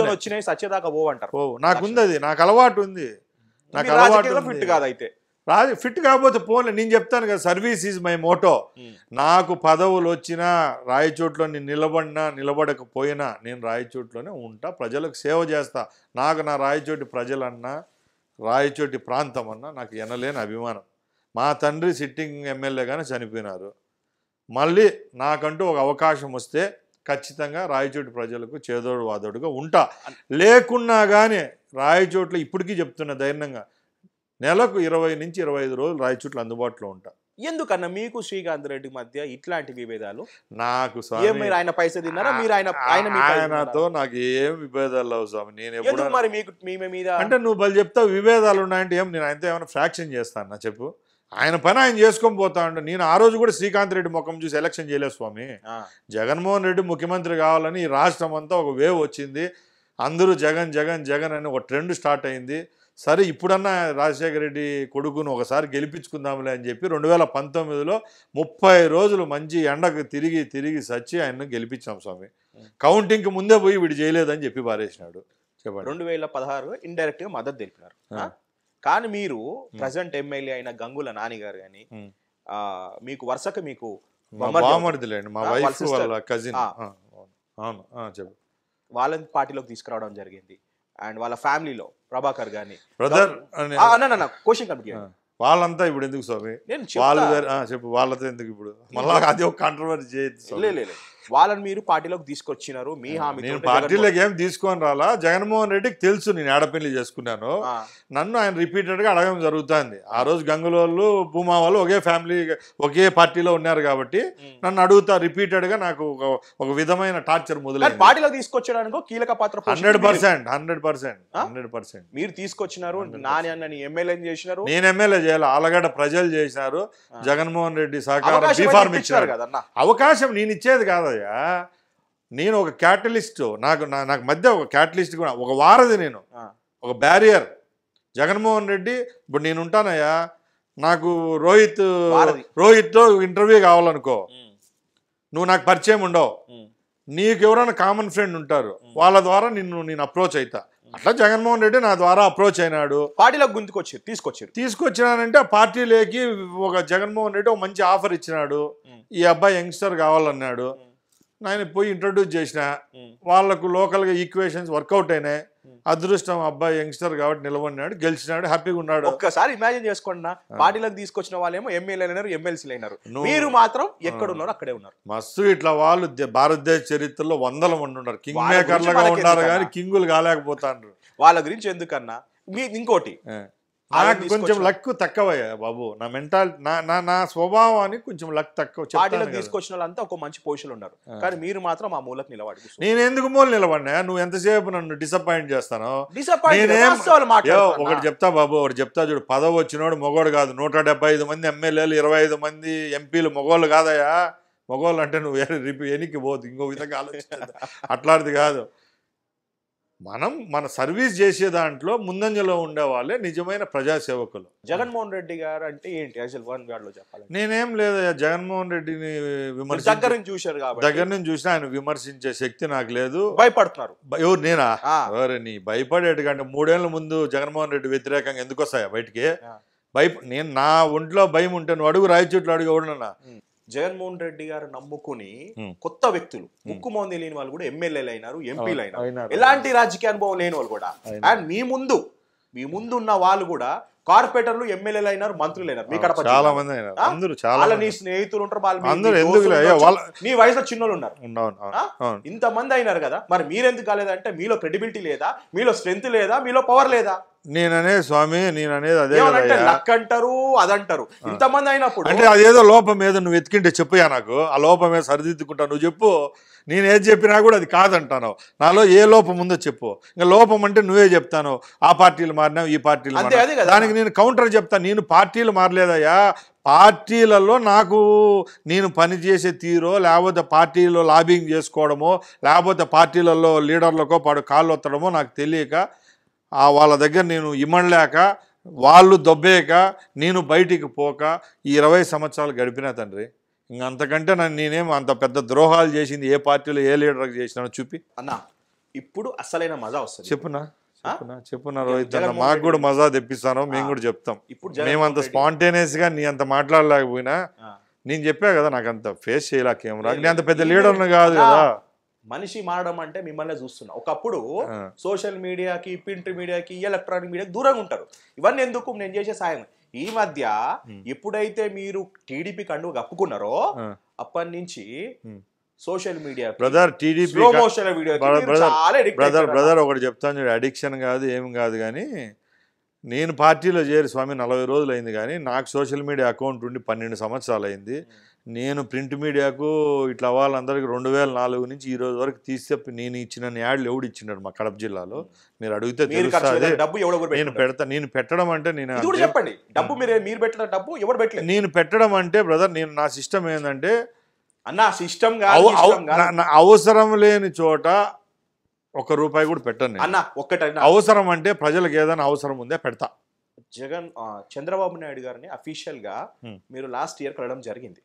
నాకుంది, అది నాకు అలవాటు ఉంది, నాకు అలవాటు ఫిట్ కాదు. అయితే రాజ ఫిట్ కాకపోతే పోలే, నేను చెప్తాను కదా, సర్వీస్ ఈజ్ మై మోటో. నాకు పదవులు వచ్చినా రాయచోట్లో నేను నిలబడినా నిలబడకపోయినా నేను రాయచోట్లోనే ఉంటా, ప్రజలకు సేవ చేస్తా. నాకు నా రాయచోటి ప్రజలన్నా రాయచోటి ప్రాంతం అన్నా నాకు ఎనలేని అభిమానం. మా తండ్రి సిట్టింగ్ ఎమ్మెల్యేగానే చనిపోయినారు, మళ్ళీ నాకంటూ ఒక అవకాశం వస్తే ఖచ్చితంగా రాయచోటి ప్రజలకు చేదోడు వాదోడుగా ఉంటా. లేకున్నా కానీ రాయచోట్ల ఇప్పటికీ చెప్తున్నా ధైర్యంగా, నెలకు ఇరవై నుంచి ఇరవై ఐదు రోజులు రాయచోట్ల అందుబాటులో ఉంటా. ఎందుకన్నా మీకు శ్రీకాంత్ రెడ్డి మధ్య ఇట్లాంటి విభేదాలు? నాకు ఆయన పైసలు తిన్నారా మీరు? ఆయన ఆయనతో నాకు ఏం విభేదాలు లేవు స్వామి. నేను ఎప్పుడు మరి మీకు మీ మీద అంటే నువ్వు బలి చెప్తావు విభేదాలు ఉన్నాయంటే ఏం, నేను ఆయనతో ఏమైనా ఫ్రాక్షన్ చేస్తాను నా చెప్పు. ఆయన పని ఆయన చేసుకొని పోతా ఉంటే, నేను ఆ రోజు కూడా శ్రీకాంత్ రెడ్డి ముఖం చూసి ఎలక్షన్ చేయలేదు స్వామి. జగన్మోహన్ రెడ్డి ముఖ్యమంత్రి కావాలని ఈ రాష్ట్రం అంతా ఒక వేవ్ వచ్చింది, అందరూ జగన్ జగన్ జగన్ అని ఒక ట్రెండ్ స్టార్ట్ అయింది. సరే ఇప్పుడన్నా రాజశేఖర రెడ్డి కొడుకును ఒకసారి గెలిపించుకుందాంలే అని చెప్పి రెండు వేల పంతొమ్మిదిలో ముప్పై రోజులు మంచి ఎండకు తిరిగి తిరిగి సచ్చి ఆయన్ను గెలిపించాం స్వామి. కౌంటింగ్కి ముందే పోయి వీడు చేయలేదని చెప్పి పారేసినాడు. చెప్పండి. రెండు వేల పదహారు ఇండైరెక్ట్ గా మద్దతు తెలిపినారు, కానీ మీరు ప్రజెంట్ ఎమ్మెల్యే అయిన గంగుల నాని గారు కానీ మీకు వరుసకు మీకు బామర్దిలేండి, మా వైఫ్ వాళ్ళ కజిన్, అవును చెప్పు, వాళ్ళని పార్టీలోకి తీసుకురావడం జరిగింది. అండ్ వాళ్ళ ఫ్యామిలీలో ప్రభాకర్ గాని బ్రదర్ క్వశ్చన్ కంప్లీట్ వాళ్ళంతా ఇప్పుడు ఎందుకు స్వామి, వాళ్ళు చెప్పు వాళ్ళతో ఎందుకు ఇప్పుడు మళ్ళీ అది ఒక కాంట్రవర్సీ చేయొచ్చు. వాళ్ళని మీరు పార్టీలోకి తీసుకొచ్చినారు, మీ హామీ. నేను పార్టీలోకి ఏం తీసుకొని రాలా, జగన్మోహన్ రెడ్డికి తెలుసు నేను ఆడపిల్లి చేసుకున్నాను, నన్ను ఆయన రిపీటెడ్ గా అడగడం జరుగుతుంది. ఆ రోజు గంగుల వాళ్ళు భూమా వాళ్ళు ఒకే ఫ్యామిలీ ఒకే పార్టీలో ఉన్నారు కాబట్టి నన్ను అడుగుతా రిపీటెడ్ గా. నాకు ఒక విధమైన టార్చర్ మొదలైంది. పార్టీలోకి తీసుకొచ్చడానికి కీలక పాత్ర hundred percent hundred percent hundred percent మీరు తీసుకొచ్చినారు. నాని అన్నని ఎమ్మెల్యే చేసినారు, నేను ఎమ్మెల్యే చేయాలి, ఆలగడ్డ ప్రజలు చేసినారు, జగన్మోహన్ రెడ్డి సహకారం బీఫార్మ్ ఇచ్చారు కదన్న. అవకాశం నేను ఇచ్చేది కాదు, నేను ఒక క్యాటలిస్ట్, నాకు నాకు మధ్య ఒక క్యాటలిస్ట్ కూడా ఒక వారధి, నేను ఒక బ్యారియర్. జగన్మోహన్ రెడ్డి ఇప్పుడు నేను ఉంటానయ్యా, నాకు రోహిత్ రోహిత్తో ఇంటర్వ్యూ కావాలనుకో, నువ్వు నాకు పరిచయం ఉండవు, నీకు ఎవరైనా కామన్ ఫ్రెండ్ ఉంటారు, వాళ్ళ ద్వారా నిన్ను నేను అప్రోచ్ అవుతా. అట్లా జగన్మోహన్ రెడ్డి నా ద్వారా అప్రోచ్ అయినాడు, పార్టీలోకి గుంతుకొచ్చారు, తీసుకొచ్చారు తీసుకొచ్చినానంటే ఆ పార్టీలోకి ఒక జగన్మోహన్ రెడ్డి ఒక మంచి ఆఫర్ ఇచ్చినాడు, ఈ అబ్బాయి యంగ్స్టర్ కావాలన్నాడు, నేను పోయి ఇంట్రడ్యూస్ చేసిన, వాళ్ళకు లోకల్గా ఈక్వేషన్స్ వర్కౌట్ అయినాయి, అదృష్టం అబ్బాయి యంగ్స్టర్ కాబట్టి నిలబడినాడు, గెలిచినాడు, హ్యాపీగా ఉన్నాడు. ఒక్కసారి ఇమాజిన్ చేసుకోండి, పార్టీలకు తీసుకొచ్చిన వాళ్ళేమో ఎమ్మెల్యేలు అయినారు, ఎమ్మెల్సీలు అయినారు, మీరు మాత్రం ఎక్కడ ఉన్నారు అక్కడే ఉన్నారు. మస్తు ఇట్లా వాళ్ళు భారతదేశ చరిత్రలో వందల మంది ఉన్నారు, కింగ్ మేకర్లుగా ఉన్నారు కానీ కింగులు కాలేకపోతారు. వాళ్ళ గురించి ఎందుకన్నా. మీ ఇంకోటి నాకు కొంచెం లక్ తక్కువయ్యా బాబు, నా మెంటాలిటీ నా నా స్వభావానికి కొంచెం లక్ తక్కువ. పార్టీలకు తీసుకొచ్చిన వాళ్ళంతా ఒక మంచి పొజిషన్ ఉన్నారు, కానీ మీరు మాత్రం ఆ మూలకు నిలబడి. నేను ఎందుకు మూల నిలబడినా, నువ్వు ఎంతసేపు నన్ను డిసప్పాయింట్ చేస్తాను. ఒకటి చెప్తా బాబు, ఒకటి చెప్తా చూడు, పదవి వచ్చినోడు మొగోడు కాదు, నూట డెబ్బై ఐదు మంది ఎమ్మెల్యేలు ఇరవై ఐదు మంది ఎంపీలు మొగోళ్ళు కాదయ్యా. మొగోళ్ళు అంటే నువ్వు రిపి ఎనికి పోదు, ఇంకో విధంగా ఆలోచించదు, అట్లాంటిది కాదు. మనం మన సర్వీస్ చేసే దాంట్లో ముందంజలో ఉండే వాళ్ళే నిజమైన ప్రజాసేవకులు. జగన్మోహన్ రెడ్డి గారు అంటే ఏంటి అసలు వన్ గార్డ్లో చెప్పాలి? నేనేం లేదు, జగన్మోహన్ రెడ్డిని విమర్శ దగ్గర నుంచి చూశారు కాబట్టి, దగ్గర నుంచి చూసినా ఆయన విమర్శించే శక్తి నాకు లేదు. భయపడుతున్నారు. ఎవరు నేనా? ఎవరు నీ భయపడేటి కంటే మూడేళ్ల ముందు జగన్మోహన్ రెడ్డి వ్యతిరేకంగా ఎందుకు వస్తాయా బయటికి? భయ నేను నా ఒంట్లో భయం ఉంటే నువ్వు అడుగు, రాయచోట్లు అడుగు ఎవడన్నా. జగన్మోహన్ రెడ్డి గారు నమ్ముకుని కొత్త వ్యక్తులు, ముక్కుమోహన్ తెలియని వాళ్ళు కూడా ఎమ్మెల్యేలు అయినారు, ఎంపీలు అయినారు, ఎలాంటి రాజకీయ అనుభవం లేని వాళ్ళు కూడా. అండ్ మీ ముందు మీ ముందు ఉన్న వాళ్ళు కూడా కార్పొరేటర్లు ఎమ్మెల్యేలు అయినారు, మంత్రులు అయినారు. మీ కడప చాలా మంది అయినారు, అందరూ చాలా వాళ్ళ నీ స్నేహితులు ఉంటారు, వాళ్ళు అందరూ ఎందుకు వాళ్ళ నీ వయసులో చిన్నోళ్ళు ఉన్నారు, ఇంతమంది అయినారు కదా. మరి మీరెందుకు కాలేదంటే మీలో క్రెడిబిలిటీ లేదా, మీలో స్ట్రెంత్ లేదా, మీలో పవర్ లేదా? నేననే స్వామి నేననేది అదే లక్ అంటారు, అదంటారు. ఇంతమంది అయినప్పుడు అంటే అదేదో లోపం ఏదో నువ్వు వెతికింటే చెప్పుయా, నాకు ఆ లోపం ఏదో సరిదిద్దుకుంటా, నువ్వు చెప్పు. నేను ఏది చెప్పినా కూడా అది కాదంటాను. నాలో ఏ లోపం ఉందో చెప్పు. ఇంకా లోపం అంటే నువ్వే చెప్తాను, ఆ పార్టీలు మారినావు, ఈ పార్టీలు మారినావు. దానికి నేను కౌంటర్ చెప్తాను. నేను పార్టీలు మారలేదయ్యా, పార్టీలలో నాకు నేను పనిచేసే తీరో, లేకపోతే పార్టీలో లాబింగ్ చేసుకోవడమో, లేకపోతే పార్టీలలో లీడర్లకో పాడు కాళ్ళు వత్తడమో నాకు తెలియక, ఆ వాళ్ళ దగ్గర నేను ఇమ్మడలేక, వాళ్ళు దొబ్బేయక, నేను బయటికి పోక ఈ ఇరవై సంవత్సరాలు గడిపినా తండ్రి. ఇంక అంతకంటే నన్ను నేనేం అంత పెద్ద ద్రోహాలు చేసింది ఏ పార్టీలో ఏ లీడర్కి చేసినానో చూపి అన్న. ఇప్పుడు అసలైన మజా వస్తుంది. చెప్పునా చెప్పునా చెప్పునా రోహిత్ అన్న, మాకు కూడా మజా తెప్పిస్తాను, మేము కూడా చెప్తాం. మేము అంత స్పాంటేనియస్గా నీ అంత మాట్లాడలేకపోయినా, నేను చెప్పా కదా నాకు అంత ఫేస్ చేయలే కెమెరా, నేను అంత పెద్ద లీడర్ను కాదు కదా. మనిషి మారడం అంటే మిమ్మల్ని చూస్తున్నా. ఒకప్పుడు సోషల్ మీడియాకి, ప్రింట్ మీడియాకి, ఎలక్ట్రానిక్ మీడియాకి దూరంగా ఉంటారు. ఇవన్నీ ఎందుకు, నేను చేసే సాయం. ఈ మధ్య ఎప్పుడైతే మీరు టీడీపీ కండువ కప్పుకున్నారో అప్పటి నుంచి social media brother TDP brother brother ఒకటి చెప్తాను చూడు, అడిక్షన్ కాదు ఏం కాదు, కానీ నేను పార్టీలో చేరి స్వామి నలభై రోజులు అయింది, కానీ నాకు సోషల్ మీడియా అకౌంట్ ఉండి పన్నెండు సంవత్సరాలు అయింది. నేను ప్రింట్ మీడియాకు ఇట్లా వాళ్ళందరికీ రెండు వేల నాలుగు నుంచి ఈ రోజు వరకు తీస్తే నేను ఇచ్చిన యాడ్లు ఎవడు ఇచ్చినాడు మా కడప జిల్లాలో మీరు అడిగితే తెలుస్తుంది. నేను పెడతా, నేను పెట్టడం అంటే నేను చెప్పండి, డబ్బు మీరు మీరు పెట్టిన డబ్బు ఎవరు పెట్టలేదు. నేను పెట్టడం అంటే బ్రదర్, నేను నా సిస్టమ్ ఏంటంటే అన్న, సిస్టమ్ అవసరం లేని చోట ఒక రూపాయి కూడా పెట్టను అన్న. ఒక్కటే అవసరం అంటే ప్రజలకు ఏదైనా అవసరం ఉందే పెడతా. జగన్ చంద్రబాబు నాయుడు గారిని అఫీషియల్ గా మీరు లాస్ట్ ఇయర్ కలవడం జరిగింది.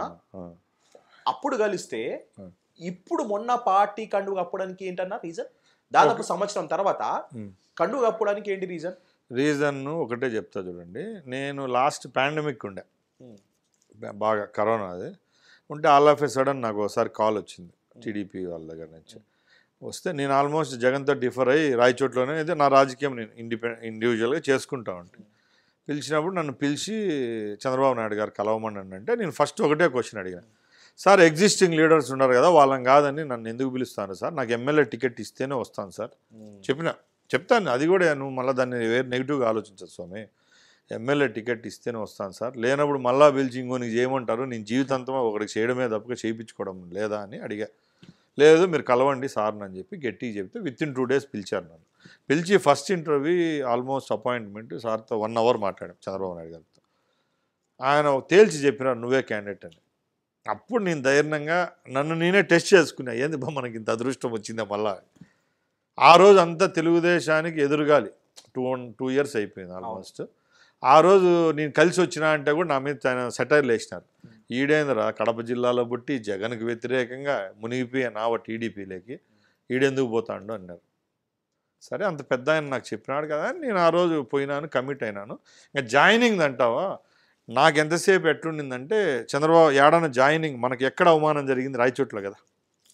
అప్పుడు కలిస్తే ఇప్పుడు మొన్న పార్టీ కండువ కప్పడానికి ఏంటన్నా రీజన్? దాదాపు సంవత్సరం తర్వాత కండువ కప్పడానికి ఏంటి రీజన్? రీజన్ ఒకటే చెప్తా చూడండి. నేను లాస్ట్ పాండమిక్ ఉండే బాగా కరోనా అది ఉంటే ఆల్ ఆఫ్ ఎ సడన్ నాకు ఒకసారి కాల్ వచ్చింది టీడీపీ వాళ్ళ దగ్గర నుంచి. వస్తే నేను ఆల్మోస్ట్ జగన్తో డిఫర్ అయ్యి రాయచోట్లోనే అయితే నా రాజకీయం నేను ఇండిపెండెంట్ ఇండివిజువల్గా చేసుకుంటా ఉంటాను. పిలిచినప్పుడు నన్ను పిలిచి చంద్రబాబు నాయుడు గారు కలవమని అంటే నేను ఫస్ట్ ఒకటే క్వశ్చన్ అడిగాను, సార్ ఎగ్జిస్టింగ్ లీడర్స్ ఉన్నారు కదా వాళ్ళని కాదని నన్ను ఎందుకు పిలుస్తాను సార్, నాకు ఎమ్మెల్యే టికెట్ ఇస్తేనే వస్తాను సార్ చెప్పిన చెప్తాను. అది కూడా నువ్వు మళ్ళీ దాన్ని వేరే నెగిటివ్గా ఆలోచించదు స్వామి, ఎమ్మెల్యే టికెట్ ఇస్తేనే వస్తాను సార్, లేనప్పుడు మళ్ళా పిలిచి ఇంకోనికి చేయమంటారు, నేను జీవితాంతం ఒకరికి చేయడమే తప్పక చేయించుకోవడం లేదా అని అడిగా. లేదు మీరు కలవండి సార్ అని చెప్పి గట్టిగా చెప్తే విత్ ఇన్ టూ డేస్ పిలిచారు నన్ను. పిలిచి ఫస్ట్ ఇంటర్వ్యూ ఆల్మోస్ట్ అపాయింట్మెంట్ సార్తో వన్ అవర్ మాట్లాడాం చంద్రబాబు నాయుడు గారితో. ఆయన తేల్చి చెప్పినారు నువ్వే క్యాండిడేట్ అని. అప్పుడు నేను ధైర్యంగా నన్ను నేనే టెస్ట్ చేసుకున్నా, ఏంది బా మనకి ఇంత అదృష్టం వచ్చిందా మళ్ళా. ఆ రోజు అంతా తెలుగుదేశానికి ఎదురుగాలి, టూ టూ ఇయర్స్ అయిపోయింది ఆల్మోస్ట్. ఆ రోజు నేను కలిసి వచ్చినా అంటే కూడా నా మీద ఆయన సెటైర్లు వేసినారు, ఈడేంద్రా కడప జిల్లాలో పుట్టి జగన్కి వ్యతిరేకంగా మునిగిపోయి నావ టీడీపీలోకి ఈడెందుకు పోతాడు అన్నారు. సరే అంత పెద్ద ఆయన నాకు చెప్పినాడు కదా అని నేను ఆ రోజు పోయినాను, కమిట్ అయినాను. ఇంకా జాయినింగ్ అంటావా, నాకు ఎంతసేపు ఎట్లుండిందంటే చంద్రబాబు ఏడాన జాయినింగ్ మనకి ఎక్కడ అవమానం జరిగింది, రాయచోట్లో కదా,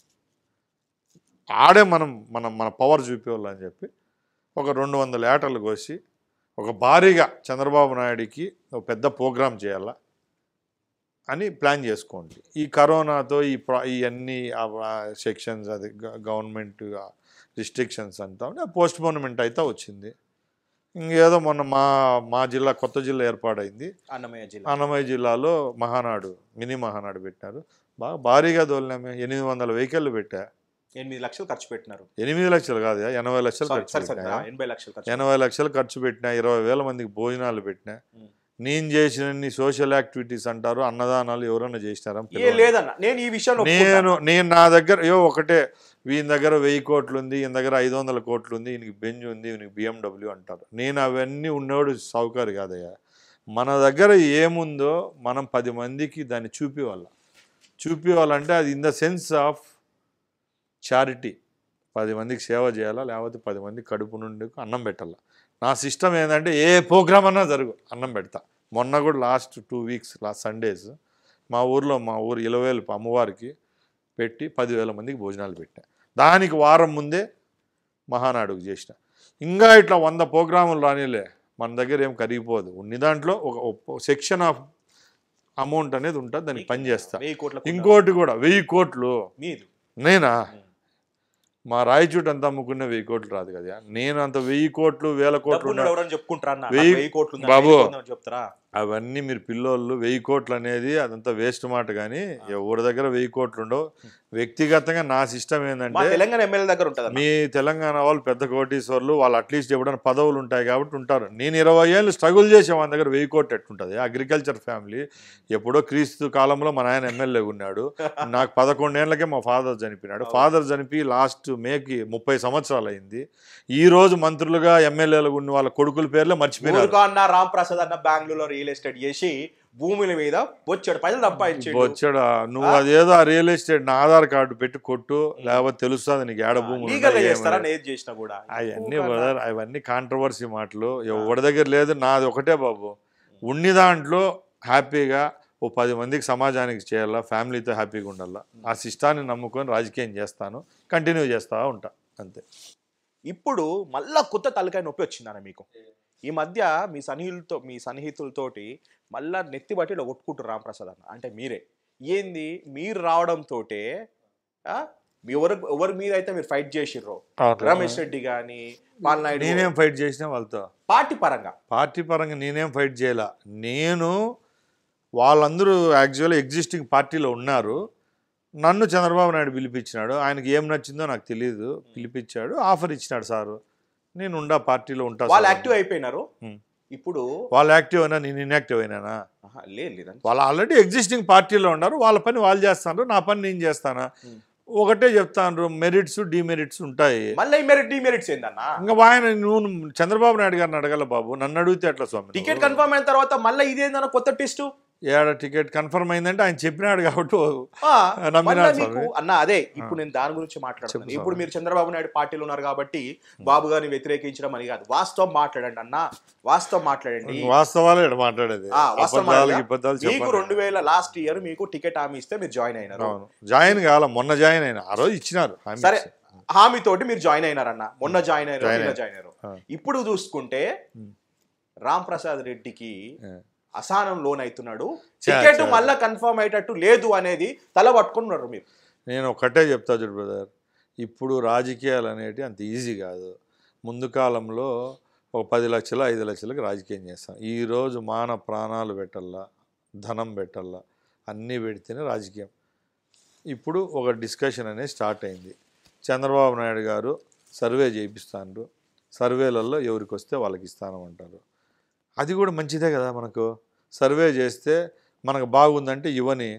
ఆడే మనం మనం మన పవర్ చూపేవాళ్ళని చెప్పి ఒక రెండు వందల ఏటర్లు కోసి ఒక భారీగా చంద్రబాబు నాయుడికి ఒక పెద్ద ప్రోగ్రాం చేయాలా అని ప్లాన్ చేసుకోండి. ఈ కరోనాతో ఈ ప్రా ఇవన్నీ సెక్షన్స్ అది గవర్నమెంట్ రిస్ట్రిక్షన్స్ అంతా ఉంటే పోస్ట్ పోన్మెంట్ అయితే వచ్చింది. ఇంకేదో మొన్న మా మా జిల్లా కొత్త జిల్లా ఏర్పాటైంది, అన్నమయ్య జిల్లా అన్నమయ్య జిల్లాలో మహానాడు మినీ మహానాడు పెట్టినారు. బాగా భారీగా దోలినామే, ఎనిమిది వందల వెహికల్ పెట్టా, ఎనిమిది లక్షలు ఖర్చు పెట్టినారు. ఎనిమిది లక్షలు కాదు ఎనభై లక్షలు ఖర్చు పెట్టినా ఎనభై లక్షలు ఖర్చు పెట్టినా ఇరవై వేల మందికి భోజనాలు పెట్టినా. నేను చేసిన సోషల్ యాక్టివిటీస్ అంటారు, అన్నదానాలు ఎవరన్నా చేసినారా? లేదన్న, నేను ఈ విషయంలో నేను నేను నా దగ్గర ఏవో ఒకటే, వీని దగ్గర వెయ్యి కోట్లు ఉంది, ఈయన దగ్గర ఐదు వందల కోట్లు ఉంది, ఈయనకి బెంజ్ ఉంది, ఈయనకి బిఎండబ్ల్యూ అంటారు. నేను అవన్నీ ఉన్నవాడు సౌకర్యం కాదయ్యా. మన దగ్గర ఏముందో మనం పది మందికి దాన్ని చూపివాళ్ళ చూపివాళ్ళంటే అది in the sense of charity. పది మందికి సేవ చేయాలా, లేకపోతే పది మంది కడుపు నుండి అన్నం పెట్టాలా. నా సిస్టమ్ ఏంటంటే ఏ ప్రోగ్రామ్ అన్నా జరుగు అన్నం పెడతా. మొన్న కూడా last two weeks last Sundays మా ఊర్లో మా ఊరు ఇలవేలు అమ్మవారికి పెట్టి పదివేల మందికి భోజనాలు పెట్టా. దానికి వారం ముందే మహానాడుకు చేసిన. ఇంకా ఇట్లా వంద ప్రోగ్రాములు రానిలే, మన దగ్గర ఏం కరిగిపోదు. ఉన్ని దాంట్లో ఒక సెక్షన్ ఆఫ్ అమౌంట్ అనేది ఉంటుంది, దానికి పని చేస్తా. ఇంకోటి కూడా వెయ్యి కోట్లు నేనా మా రాయచోటి అంతా అమ్ముకున్న వెయ్యి కోట్లు రాదు కదా. నేను అంత వెయ్యి కోట్లు వేల కోట్లు వెయ్యి బాబు అవన్నీ మీరు పిల్లోళ్ళు. వెయ్యి కోట్లు అనేది అదంతా వేస్ట్ మాట. కానీ ఎవరి దగ్గర వెయ్యి కోట్లు ఉండవు. వ్యక్తిగతంగా నా సిస్టమ్ ఏంటంటే తెలంగాణ ఎమ్మెల్యే దగ్గర ఉంటుంది. మీ తెలంగాణ వాళ్ళు పెద్ద కోటీశ్వర్లు, వాళ్ళు అట్లీస్ట్ ఎప్పుడైనా పదవులు ఉంటాయి కాబట్టి ఉంటారు. నేను ఇరవై ఏళ్ళు స్ట్రగుల్ చేసే వాళ్ళ దగ్గర వెయ్యి కోట్లు ఎట్టుంటుంది. అగ్రికల్చర్ ఫ్యామిలీ, ఎప్పుడో క్రీస్తు కాలంలో మా నాయన ఎమ్మెల్యే ఉన్నాడు. నాకు పదకొండేళ్లకే మా ఫాదర్ చనిపోయినాడు. ఫాదర్ చనిపోయి లాస్ట్ మేకి ముప్పై సంవత్సరాలు అయింది. ఈ రోజు మంత్రులుగా ఎమ్మెల్యేలు ఉన్న వాళ్ళ కొడుకుల పేర్లే మర్చిపోయినారు. రామ్ ప్రసాద్ అన్న బెంగళూరులో రియల్ ఎస్టేట్ చేసి భూముల మీద వచ్చాడు, పైసలు సంపాదించాడు. వచ్చాడు నువ్వు అదేదో ఆ రియల్ ఎస్టేట్ నా ఆధార్ కార్డు పెట్టి కొట్టు, లేకపోతే తెలుస్తుంది నీకు ఏడ భూములు. అవన్నీ అవన్నీ కాంట్రవర్సీ మాటలు. ఎవరి దగ్గర లేదు. నాది ఒకటే బాబు, ఉన్ని దాంట్లో హ్యాపీగా ఓ పది మందికి సమాజానికి చేయాలా, ఫ్యామిలీతో హ్యాపీగా ఉండాలా. ఆ సిస్టాన్ని నమ్ముకొని రాజకీయం చేస్తాను, కంటిన్యూ చేస్తా ఉంటా అంతే. ఇప్పుడు మళ్ళా కొత్త తలకాయ నొప్పి వచ్చిందన్న మీకు ఈ మధ్య. మీ సన్నిహితులతో మీ సన్నిహితులతోటి మళ్ళా నెత్తి బట్టి ఇలా కొట్టుకుంటారు రామప్రసాద్ అన్న. అంటే మీరే ఏంది మీరు రావడంతో ఎవరు ఎవరి మీద అయితే మీరు ఫైట్ చేసిర్రో, రమేష్ రెడ్డి కానీ పాలనాయుడు, నేనేం ఫైట్ చేసినా వాళ్ళతో పార్టీ పరంగా పార్టీ పరంగా నేనేం ఫైట్ చేయాల. నేను వాళ్ళందరూ యాక్చువల్గా ఎగ్జిస్టింగ్ పార్టీలో ఉన్నారు. నన్ను చంద్రబాబు నాయుడు పిలిపించినాడు. ఆయనకి ఏం నచ్చిందో నాకు తెలియదు, పిలిపించాడు, ఆఫర్ ఇచ్చినాడు. సారు నేను ఉండా పార్టీలో ఉంటా. వాళ్ళు యాక్టివ్ అయిపోయినారు. ఇప్పుడు వాళ్ళు యాక్టివ్ అయినా నేను ఇన్యాక్టివ్ అయినానా? లేదు, వాళ్ళు ఆల్రెడీ ఎగ్జిస్టింగ్ పార్టీలో ఉన్నారు. వాళ్ళ పని వాళ్ళు చేస్తాను, నా పని నేను చేస్తానా. ఒకటే చెప్తాను, మెరిట్స్ డిమెరిట్స్ ఉంటాయి. మళ్ళీ మెరిట్ డిమెరిట్స్ ఏందన్నా? ఇంకా ఆయన నువ్వు చంద్రబాబు నాయుడు గారిని అడగల బాబు, నన్ను అడిగితే ఎట్లా స్వామి? టికెట్ కన్ఫర్మ్ అయిన తర్వాత మళ్ళీ ఇదేందన్న కొత్త టెస్ట్? ఏడ టికెట్ కన్ఫర్మ్ అయిందంటే ఆయన చెప్పినాడు కాబట్టి అన్న. అదే ఇప్పుడు నేను దాని గురించి మాట్లాడుతున్నాను. ఇప్పుడు మీరు చంద్రబాబు నాయుడు పార్టీలో ఉన్నారు కాబట్టి బాబు గారిని వ్యతిరేకించడం అని కాదు, వాస్తవం మాట్లాడండి అన్న, వాస్తవం మాట్లాడండి. వాస్తవాలు మాట్లాడేది. మీకు రెండు వేల లాస్ట్ ఇయర్ మీకు టికెట్ హామీ ఇస్తే మీరు జాయిన్ అయినారు. జాయిన్ కావాల, మొన్న జాయిన్ అయినా. ఆ రోజు ఇచ్చినారు. సరే, హామీ తోటి మీరు జాయిన్ అయినారన్న, మొన్న జాయిన్ అయ్యారు, జాయిన్ అయ్యారు. ఇప్పుడు చూసుకుంటే రామ్ ప్రసాద్ రెడ్డికి అసహనం లోన్ అవుతున్నాడు. టికెట్ మళ్ళా కన్ఫర్మ్ అయ్యేటట్టు లేదు అనేది తల పట్టుకున్నారు మీరు. నేను ఒక్కటే చెప్తా చూడు బ్రదర్, ఇప్పుడు రాజకీయాలు అనేవి అంత ఈజీ కాదు. ముందు కాలంలో ఒక పది లక్షలు ఐదు లక్షలకు రాజకీయం చేస్తాం. ఈరోజు మాన ప్రాణాలు పెట్టాలా, ధనం పెట్టాలా, అన్నీ పెడితేనే రాజకీయం. ఇప్పుడు ఒక డిస్కషన్ అనేది స్టార్ట్ అయింది. చంద్రబాబు నాయుడు గారు సర్వే చేయిస్తాను, సర్వేలలో ఎవరికి వస్తే వాళ్ళకి ఇస్తానంటారు. అది కూడా మంచిదే కదా. మనకు సర్వే చేస్తే మనకు బాగుందంటే ఇవని,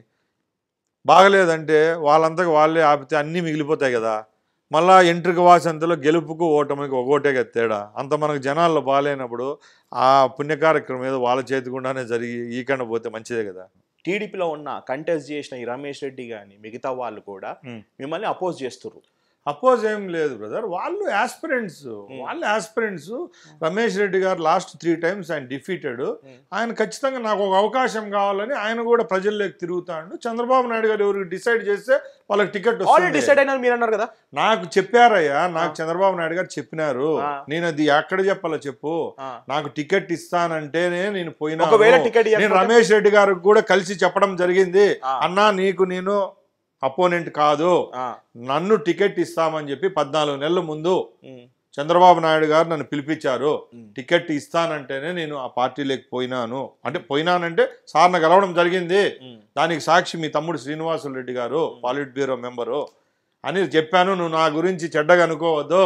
బాగలేదంటే వాళ్ళంతకు వాళ్ళే ఆపితే అన్నీ మిగిలిపోతాయి కదా. మళ్ళా ఎంట్రిక వాసంతలో గెలుపుకు ఓటమికి ఒకటే కదా తేడా. అంత మనకు జనాల్లో బాగాలేనప్పుడు ఆ పుణ్యకార్యక్రమం ఏదో వాళ్ళ చేతికుండానే జరిగి ఈకన్నా పోతే మంచిదే కదా. టీడీపీలో ఉన్న కంటెస్ట్ చేసిన ఈ రమేష్ రెడ్డి కానీ మిగతా వాళ్ళు కూడా మిమ్మల్ని అపోజ్ చేస్తున్నారు. అపోజ్ ఏం లేదు బ్రదర్, వాళ్ళు యాస్పిరెంట్స్ వాళ్ళు యాస్పిరెంట్స్ రమేష్ రెడ్డి గారు లాస్ట్ త్రీ టైమ్స్ ఆయన డిఫీటెడ్. ఆయన ఖచ్చితంగా నాకు ఒక అవకాశం కావాలని ఆయన కూడా ప్రజల్లోకి తిరుగుతాడు. చంద్రబాబు నాయుడు గారు ఎవరికి డిసైడ్ చేస్తే వాళ్ళకి టికెట్ డిసైడ్ అయినా మీరు అన్నారు కదా. నాకు చెప్పారయ్యా, నాకు చంద్రబాబు నాయుడు గారు చెప్పినారు. నేను అది ఎక్కడ చెప్పాలో చెప్పు, నాకు టికెట్ ఇస్తానంటేనే నేను పోయినా. నేను రమేష్ రెడ్డి గారికి కూడా కలిసి చెప్పడం జరిగింది, అన్నా నీకు నేను అపోనెంట్ కాదు, నన్ను టికెట్ ఇస్తామని చెప్పి పద్నాలుగు నెలల ముందు చంద్రబాబు నాయుడు గారు నన్ను పిలిపించారు. టికెట్ ఇస్తానంటేనే నేను ఆ పార్టీలోకి పోయినాను. అంటే పోయినానంటే సార్ని గెలవడం జరిగింది. దానికి సాక్షి మీ తమ్ముడు శ్రీనివాసులు రెడ్డి గారు, పాలిట్ బ్యూరో మెంబరు అని చెప్పాను. నువ్వు నా గురించి చెడ్డగా అనుకోవద్దు.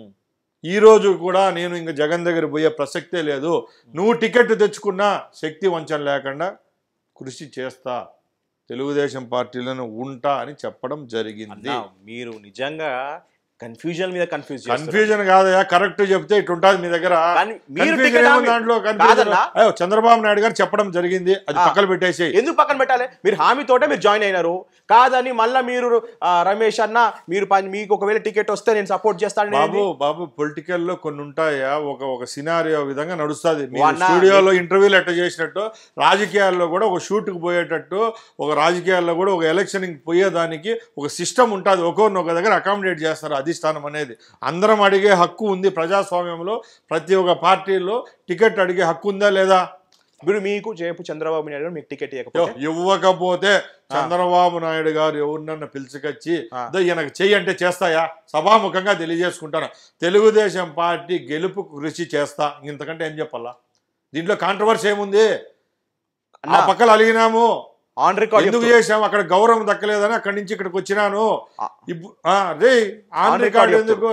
ఈ రోజు కూడా నేను ఇంక జగన్ దగ్గర పోయే ప్రసక్తే లేదు. నువ్వు టికెట్ తెచ్చుకున్నా శక్తి వంచన లేకుండా కృషి చేస్తా, తెలుగుదేశం పార్టీలను ఉంటా అని చెప్పడం జరిగింది. మీరు నిజంగా కన్ఫ్యూజన్ మీద కన్ఫ్యూజ్ కన్ఫ్యూజన్ కాదయా, కరెక్ట్ చెప్తే ఇట్లుంటుంది మీ దగ్గర. దాంట్లో చంద్రబాబు నాయుడు గారు చెప్పడం జరిగింది, అది పక్కన పెట్టేసి. ఎందుకు పక్కన పెట్టాలి? మీరు హామీతోటే మీరు జాయిన్ అయినారు కాదని మళ్ళీ మీరు రమేష్ అన్న మీరు మీకు ఒకవేళ టికెట్ వస్తే నేను సపోర్ట్ చేస్తాను. బాబు బాబు పొలిటికల్ లో కొన్ని ఉంటాయా, ఒక ఒక సినారియో విధంగా నడుస్తుంది. స్టూడియోలో ఇంటర్వ్యూలు ఎట్లా చేసినట్టు రాజకీయాల్లో కూడా ఒక షూట్ కు పోయేటట్టు, ఒక రాజకీయాల్లో కూడా ఒక ఎలక్షన్ పోయేదానికి ఒక సిస్టమ్ ఉంటుంది. ఒక్కొరిని ఒక దగ్గర అకామిడేట్ చేస్తారు. అధిష్టానం అనేది. అందరం అడిగే హక్కు ఉంది ప్రజాస్వామ్యంలో. ప్రతి ఒక్క పార్టీలో టికెట్ అడిగే హక్కు ఉందా లేదా? మీరు మీకు రేపు చంద్రబాబు నాయుడు గారు మీకు టికెట్ ఇవ్వకపోతే ఇవ్వకపోతే చంద్రబాబు నాయుడు గారు ఎవరినన్నా పిలుచుకొచ్చి ఈయనకు చెయ్యి అంటే చేస్తాయా? సభాముఖంగా తెలియజేసుకుంటాను. తెలుగుదేశం పార్టీ గెలుపు కృషి చేస్తా, ఇంతకంటే ఏం చెప్పాలా? దీంట్లో కాంట్రవర్సీ ఏముంది? ఆ పక్కన అలిగినాము, ఆన్ రికార్డ్ ఎందుకు చేసాము, అక్కడ గౌరవం దక్కలేదని అక్కడి నుంచి ఇక్కడికి వచ్చినాను. రే ఆన్ రికార్డ్ ఎందుకు?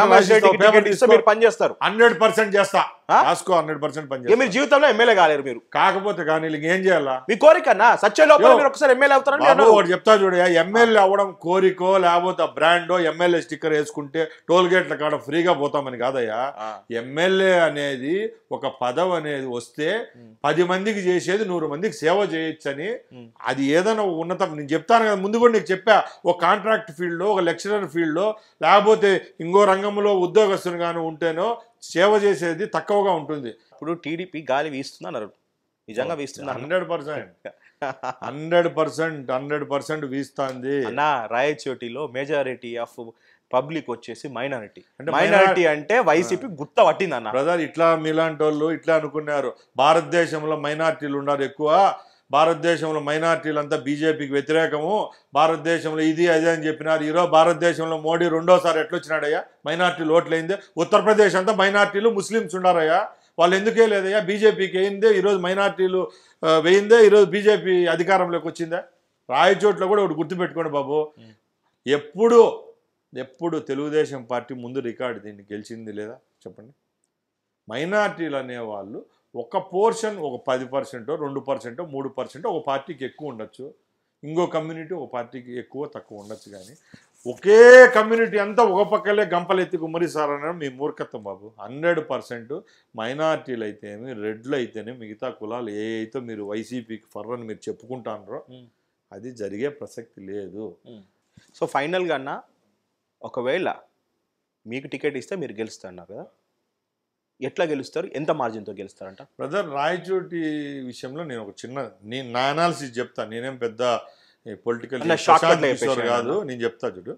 రాజీ పని చేస్తారు, హండ్రెడ్ పర్సెంట్ చేస్తా, రాసుకో, హండ్రెడ్ పర్సెంట్ పని చేస్తా. మీరు జీవితంలో ఎమ్మెల్యే కాలేరు మీరు. కాకపోతే కానీ ఏం చేయాలా? మీ కోరిక సచ్చే లోపల మీరు ఒకసారి ఎమ్మెల్యే అవుతారని ఒకటి చెప్తా చూడ. ఎమ్మెల్యే అవ్వడం కోరికో లేకపోతే బ్రాండో ఎమ్మెల్యే స్టిక్కర్ వేసుకుంటే టోల్ గేట్ల కాడ ఫ్రీగా పోతామని కాదయ్యా. ఎమ్మెల్యే అనేది ఒక పదవి అనేది వస్తే పది మందికి చేసేది నూరు మందికి సేవ చేయొచ్చని, అది ఏదైనా ఉన్నతం. నేను చెప్తాను కదా, ముందు కూడా నీకు చెప్పా, ఒక కాంట్రాక్ట్ ఫీల్డ్లో, ఒక లెక్చరర్ ఫీల్డ్లో, లేకపోతే ఇంకో రంగంలో ఉద్యోగస్తునిగాను ఉంటేనో సేవ చేసేది తక్కువగా ఉంటుంది. ఇప్పుడు టీడీపీ గాలి వీస్తున్నారు, నిజంగా వీస్తున్నారు. Hundred percent hundred percent hundred percent వీస్తుంది. అన్న రాయచోటిలో మెజారిటీ ఆఫ్ పబ్లిక్ వచ్చేసి మైనారిటీ. మైనారిటీ అంటే వైసీపీ గుత్త పట్టింది అన్న. బ్రదర్, ఇట్లా మీలాంటి వాళ్ళు ఇట్లా అనుకున్నారు. భారతదేశంలో మైనారిటీలు ఉన్నారు ఎక్కువ, భారతదేశంలో మైనార్టీలు అంతా బీజేపీకి వ్యతిరేకము, భారతదేశంలో ఇది అదే అని చెప్పినారు. ఈరోజు భారతదేశంలో మోడీ రెండోసారి ఎట్లొచ్చినాడయ్యా? మైనార్టీలు ఓట్లయిందే. ఉత్తరప్రదేశ్ అంతా మైనార్టీలు ముస్లిమ్స్ ఉన్నారయ్యా, వాళ్ళు ఎందుకే లేదయ్యా? బీజేపీకి వేయిందే, ఈరోజు మైనార్టీలు వేయిందే, ఈరోజు బీజేపీ అధికారంలోకి వచ్చిందే. రాయచోట్ల కూడా ఒకటి గుర్తుపెట్టుకోండి బాబు, ఎప్పుడు ఎప్పుడు తెలుగుదేశం పార్టీ ముందు రికార్డు దీన్ని గెలిచింది లేదా చెప్పండి? మైనార్టీలు అనేవాళ్ళు ఒక పోర్షన్, ఒక పది పర్సెంటో రెండు పర్సెంటో మూడు పర్సెంటో ఒక పార్టీకి ఎక్కువ ఉండొచ్చు, ఇంకో కమ్యూనిటీ ఒక పార్టీకి ఎక్కువ తక్కువ ఉండొచ్చు. కానీ ఒకే కమ్యూనిటీ అంతా ఒక పక్కలే గంపలెత్తి కుమ్మరిస్తారనడం మీ మూర్ఖత్వం బాబు. హండ్రెడ్ పర్సెంట్ మైనార్టీలు అయితేనేమి, రెడ్లు అయితేనే, మిగతా కులాలు ఏ అయితే మీరు వైసీపీకి ఫర్ అని మీరు చెప్పుకుంటారో అది జరిగే ప్రసక్తి లేదు. సో ఫైనల్గా అన్న, ఒకవేళ మీకు టికెట్ ఇస్తే మీరు గెలుస్తున్నారు కదా, ఎట్లా గెలుస్తారు, ఎంత మార్జిన్తో గెలుస్తారంట? బ్రదర్, రాయచోటి విషయంలో నేను ఒక చిన్న నేను నా అనాలిసిస్ చెప్తాను. నేనేం పెద్ద పొలిటికల్ కిషోర్ కాదు, నేను చెప్తా చూడు.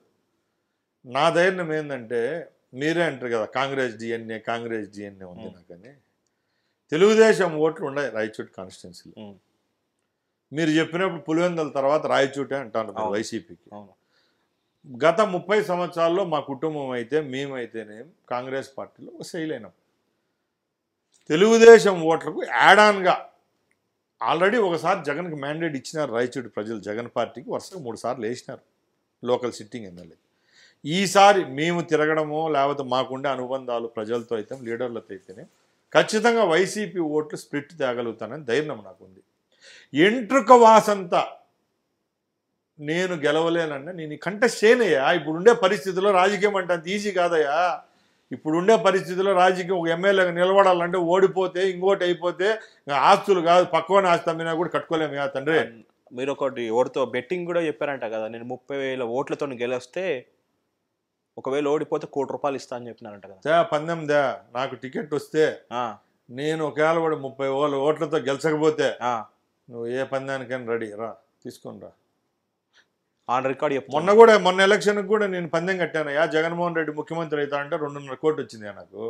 నా ధైర్యం ఏంటంటే, మీరే అంటారు కదా కాంగ్రెస్ డిఎన్ఏ కాంగ్రెస్ డిఎన్ఏ ఉంది నాకని. తెలుగుదేశం ఓట్లు ఉన్నాయి రాయచోటి కాన్స్టిట్యున్సీలో. మీరు చెప్పినప్పుడు పులివెందుల తర్వాత రాయచోటే అంటాను వైసీపీకి. గత ముప్పై సంవత్సరాల్లో మా కుటుంబం అయితే, మేమైతేనే కాంగ్రెస్ పార్టీలో సెయిల్ అయినాం. తెలుగుదేశం ఓట్లకు యాడ్ ఆన్గా ఆల్రెడీ ఒకసారి జగన్కి మ్యాండేట్ ఇచ్చినారు రాయచోటి ప్రజలు. జగన్ పార్టీకి వరుసగా మూడు సార్లు వేసినారు లోకల్ సిట్టింగ్ ఎమ్మెల్యే. ఈసారి మేము తిరగడమో లేకపోతే మాకుండే అనుబంధాలు ప్రజలతో అయితే, లీడర్లతో అయితేనే ఖచ్చితంగా వైసీపీ ఓట్లు స్ప్లిట్ తేగలుగుతానని ధైర్యం నాకుంది. ఎంట్రుక వాసంతా నేను గెలవలేనన్నా నేను కంటెస్ట్ చేయనయ్యా. ఇప్పుడుండే పరిస్థితుల్లో రాజకీయం అంటే అంత ఈజీ కాదయ్యా. ఇప్పుడుండే పరిస్థితుల్లో రాజకీయం ఒక ఎమ్మెల్యేగా నిలబడాలంటే ఓడిపోతే ఇంకోటి అయిపోతే ఆస్తులు కాదు, పక్కన ఆస్తి అమ్మినా కూడా కట్టుకోలేము కదా తండ్రి. మీరు ఒకటి ఓడితో బెట్టింగ్ కూడా చెప్పారంట కదా, నేను ముప్పై వేల ఓట్లతో గెలిస్తే ఒకవేళ ఓడిపోతే కోటి రూపాయలు ఇస్తా అని చెప్పినారంట కదా. దా పందెం దా, నాకు టికెట్ వస్తే నేను ఒకవేళ కూడా ముప్పై వేల ఓట్లతో గెలిచకపోతే నువ్వు ఏ పందానికైనా రెడీ రా, తీసుకొని రా. ఆన్ రికార్డ్ చెప్పు. మొన్న కూడా మొన్న ఎలక్షన్కి కూడా నేను పందెం కట్టానయ్యా, జగన్మోహన్ రెడ్డి ముఖ్యమంత్రి అవుతా అంటే రెండున్నర కోటి వచ్చింది నాకు.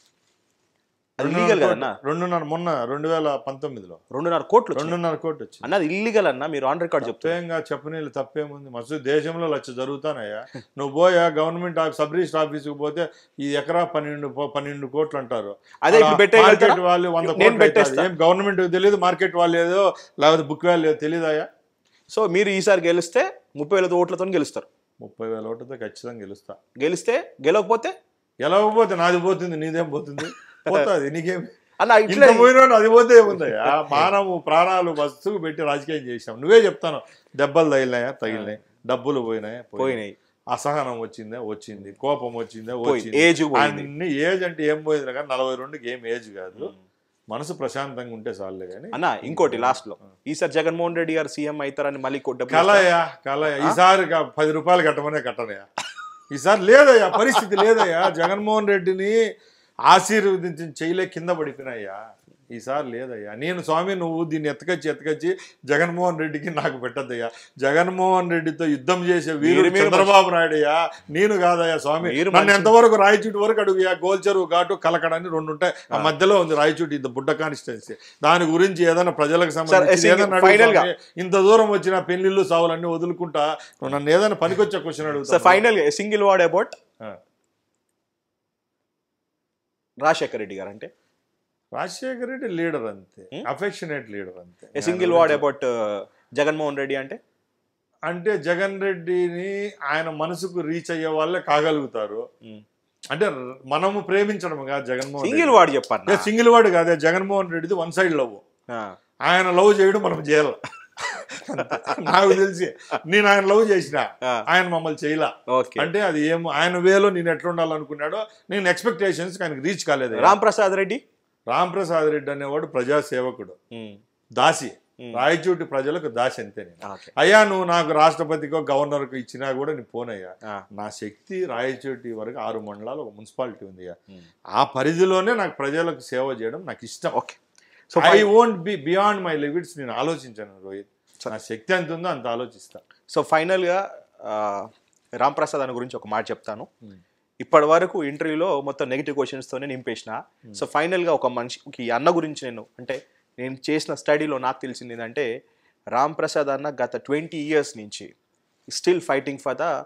రెండున్నర మొన్న రెండు వేల పంతొమ్మిదిలో రెండున్నర కోట్లు రెండున్నర కోట్లు వచ్చింది అన్నది ఇల్లీగల్ అన్న. మీరు ఆన్ రికార్డ్ చెప్తేగా చెప్పనీళ్ళు తప్పేముంది? మస్తు దేశంలో లక్ష జరుగుతానయ్యా. నువ్వు పోయా గవర్నమెంట్ సబ్ రిజిస్టర్ ఆఫీస్కి పోతే ఈ ఎకరా పన్నెండు పన్నెండు కోట్లు అంటారు. అదే మార్కెట్ వాళ్ళు వంద కోట్లు, ఏం గవర్నమెంట్ తెలియదు, మార్కెట్ వాళ్ళు ఏదో లేకపోతే బుక్ వాల్యూ తెలియదాయా. సో మీరు ఈసారి గెలిస్తే ముప్పై వేల ఓట్లతో గెలుస్తారు. ముప్పై వేల ఓట్లతో ఖచ్చితంగా గెలుస్తా. గెలిస్తే గెలవకపోతే గెలవకపోతే నాది పోతుంది, నీదేం పోతుంది? పోతుంది నీకేమి అన్న. ఇట్లా పోయినా అది పోతే ఏముందయ్యా? మానవు ప్రాణాలు వస్తువు పెట్టి రాజకీయం చేసాం. నువ్వే చెప్తాను, దెబ్బలు తగిలినాయా? తగిలినాయి. డబ్బులు పోయినాయా? పోయినాయి. అసహనం వచ్చిందా? వచ్చింది. కోపం వచ్చిందా? వచ్చింది. ఏజ్ అన్ని ఏజ్ అంటే ఏం పోయింది కానీ నలభై రెండుకి ఏం ఏజ్ కాదు. మనసు ప్రశాంతంగా ఉంటే చాలే. కానీ అన్న ఇంకోటి లాస్ట్ లో, ఈసారి జగన్మోహన్ రెడ్డి గారు సీఎం అవుతారని మళ్ళీ కలయా కలయా ఈసారి పది రూపాయలు కట్టమనే కట్టనయా. ఈసారి లేదయ్యా, పరిస్థితి లేదయ్యా. జగన్మోహన్ రెడ్డిని ఆశీర్వదించిన చేయలే కింద పడిపోయినాయ్యా. ఈసారి లేదయ్యా. నేను స్వామి నువ్వు దీన్ని ఎత్తకచ్చి ఎత్తకచ్చి జగన్మోహన్ రెడ్డికి నాకు పెట్టద్దయ్యా. జగన్మోహన్ రెడ్డితో యుద్ధం చేసే వీరుడు చంద్రబాబు నాయుడయ్యా, నేను కాదయ్యా స్వామి. నన్ను ఎంతవరకు రాయచూటి వరకు అడుగుయా. గోల్చెరువు ఘాటు కలకడని రెండు ఉంటాయి, ఆ మధ్యలో ఉంది రాయచూటి, ఇంత బుడ్డ కాన్స్టిట్యున్సీ. దాని గురించి ఏదైనా ప్రజలకు సంబంధించి ఏదైనా ఇంత దూరం వచ్చిన పెళ్లిళ్ళు సావులన్నీ వదులుకుంటా నువ్వు నన్ను ఏదైనా పనికొచ్చే క్వశ్చన్ అడుగుతా. Final single word about Rajasekhar Reddy గారు. అంటే రాజశేఖర్ రెడ్డి లీడర్ అంతే, అఫెక్షనేట్ లీడర్ అంతే. Single word about Jaganmohan Reddy అంటే అంటే జగన్ రెడ్డిని ఆయన మనసుకు రీచ్ అయ్యే వాళ్ళే కాగలుగుతారు. అంటే మనము ప్రేమించడం కాదు జగన్మోహన్. సింగిల్ వర్డ్ చెప్పాను. సింగిల్ వర్డ్ కాదే, జగన్మోహన్ రెడ్డిది వన్ సైడ్ లవ్. ఆయన లవ్ చేయడం మనం చేయాలి. నాకు తెలిసి నేను ఆయన లవ్ చేసిన, ఆయన మమ్మల్ని చేయలా. అంటే అది ఏమో ఆయన వేలో నేను ఎట్లా ఉండాలనుకున్నాడో నేను ఎక్స్పెక్టేషన్స్ ఆయనకు రీచ్ కాలేదు. రామ్ ప్రసాద్ రెడ్డి రామ్ ప్రసాద్ రెడ్డి అనేవాడు ప్రజాసేవకుడు, దాసి, రాయచోటి ప్రజలకు దాసి అంతే. నేను అయ్యా నువ్వు నాకు రాష్ట్రపతికో గవర్నర్కో ఇచ్చినా కూడా నేను పోనయ్యా. నా శక్తి రాయచోటి వరకు ఆరు మండలాలు ఒక మున్సిపాలిటీ ఉంది, ఆ పరిధిలోనే నాకు ప్రజలకు సేవ చేయడం నాకు ఇష్టం. Okay, so I won't be beyond my limits. నేను ఆలోచించాను రోహిత్, నా శక్తి ఎంత ఉందో అంత ఆలోచిస్తా. సో ఫైనల్గా రామ్ ప్రసాద్ అని గురించి ఒక మాట చెప్తాను. ఇప్పటి వరకు ఇంటర్వ్యూలో మొత్తం నెగిటివ్ క్వశ్చన్స్తోనే నింపేసిన. సో ఫైనల్గా ఒక మనిషికి అన్న గురించి నేను అంటే నేను చేసిన స్టడీలో నాకు తెలిసింది ఏంటంటే రామ్ ప్రసాద్ అన్న గత ట్వంటీ ఇయర్స్ నుంచి still fighting for the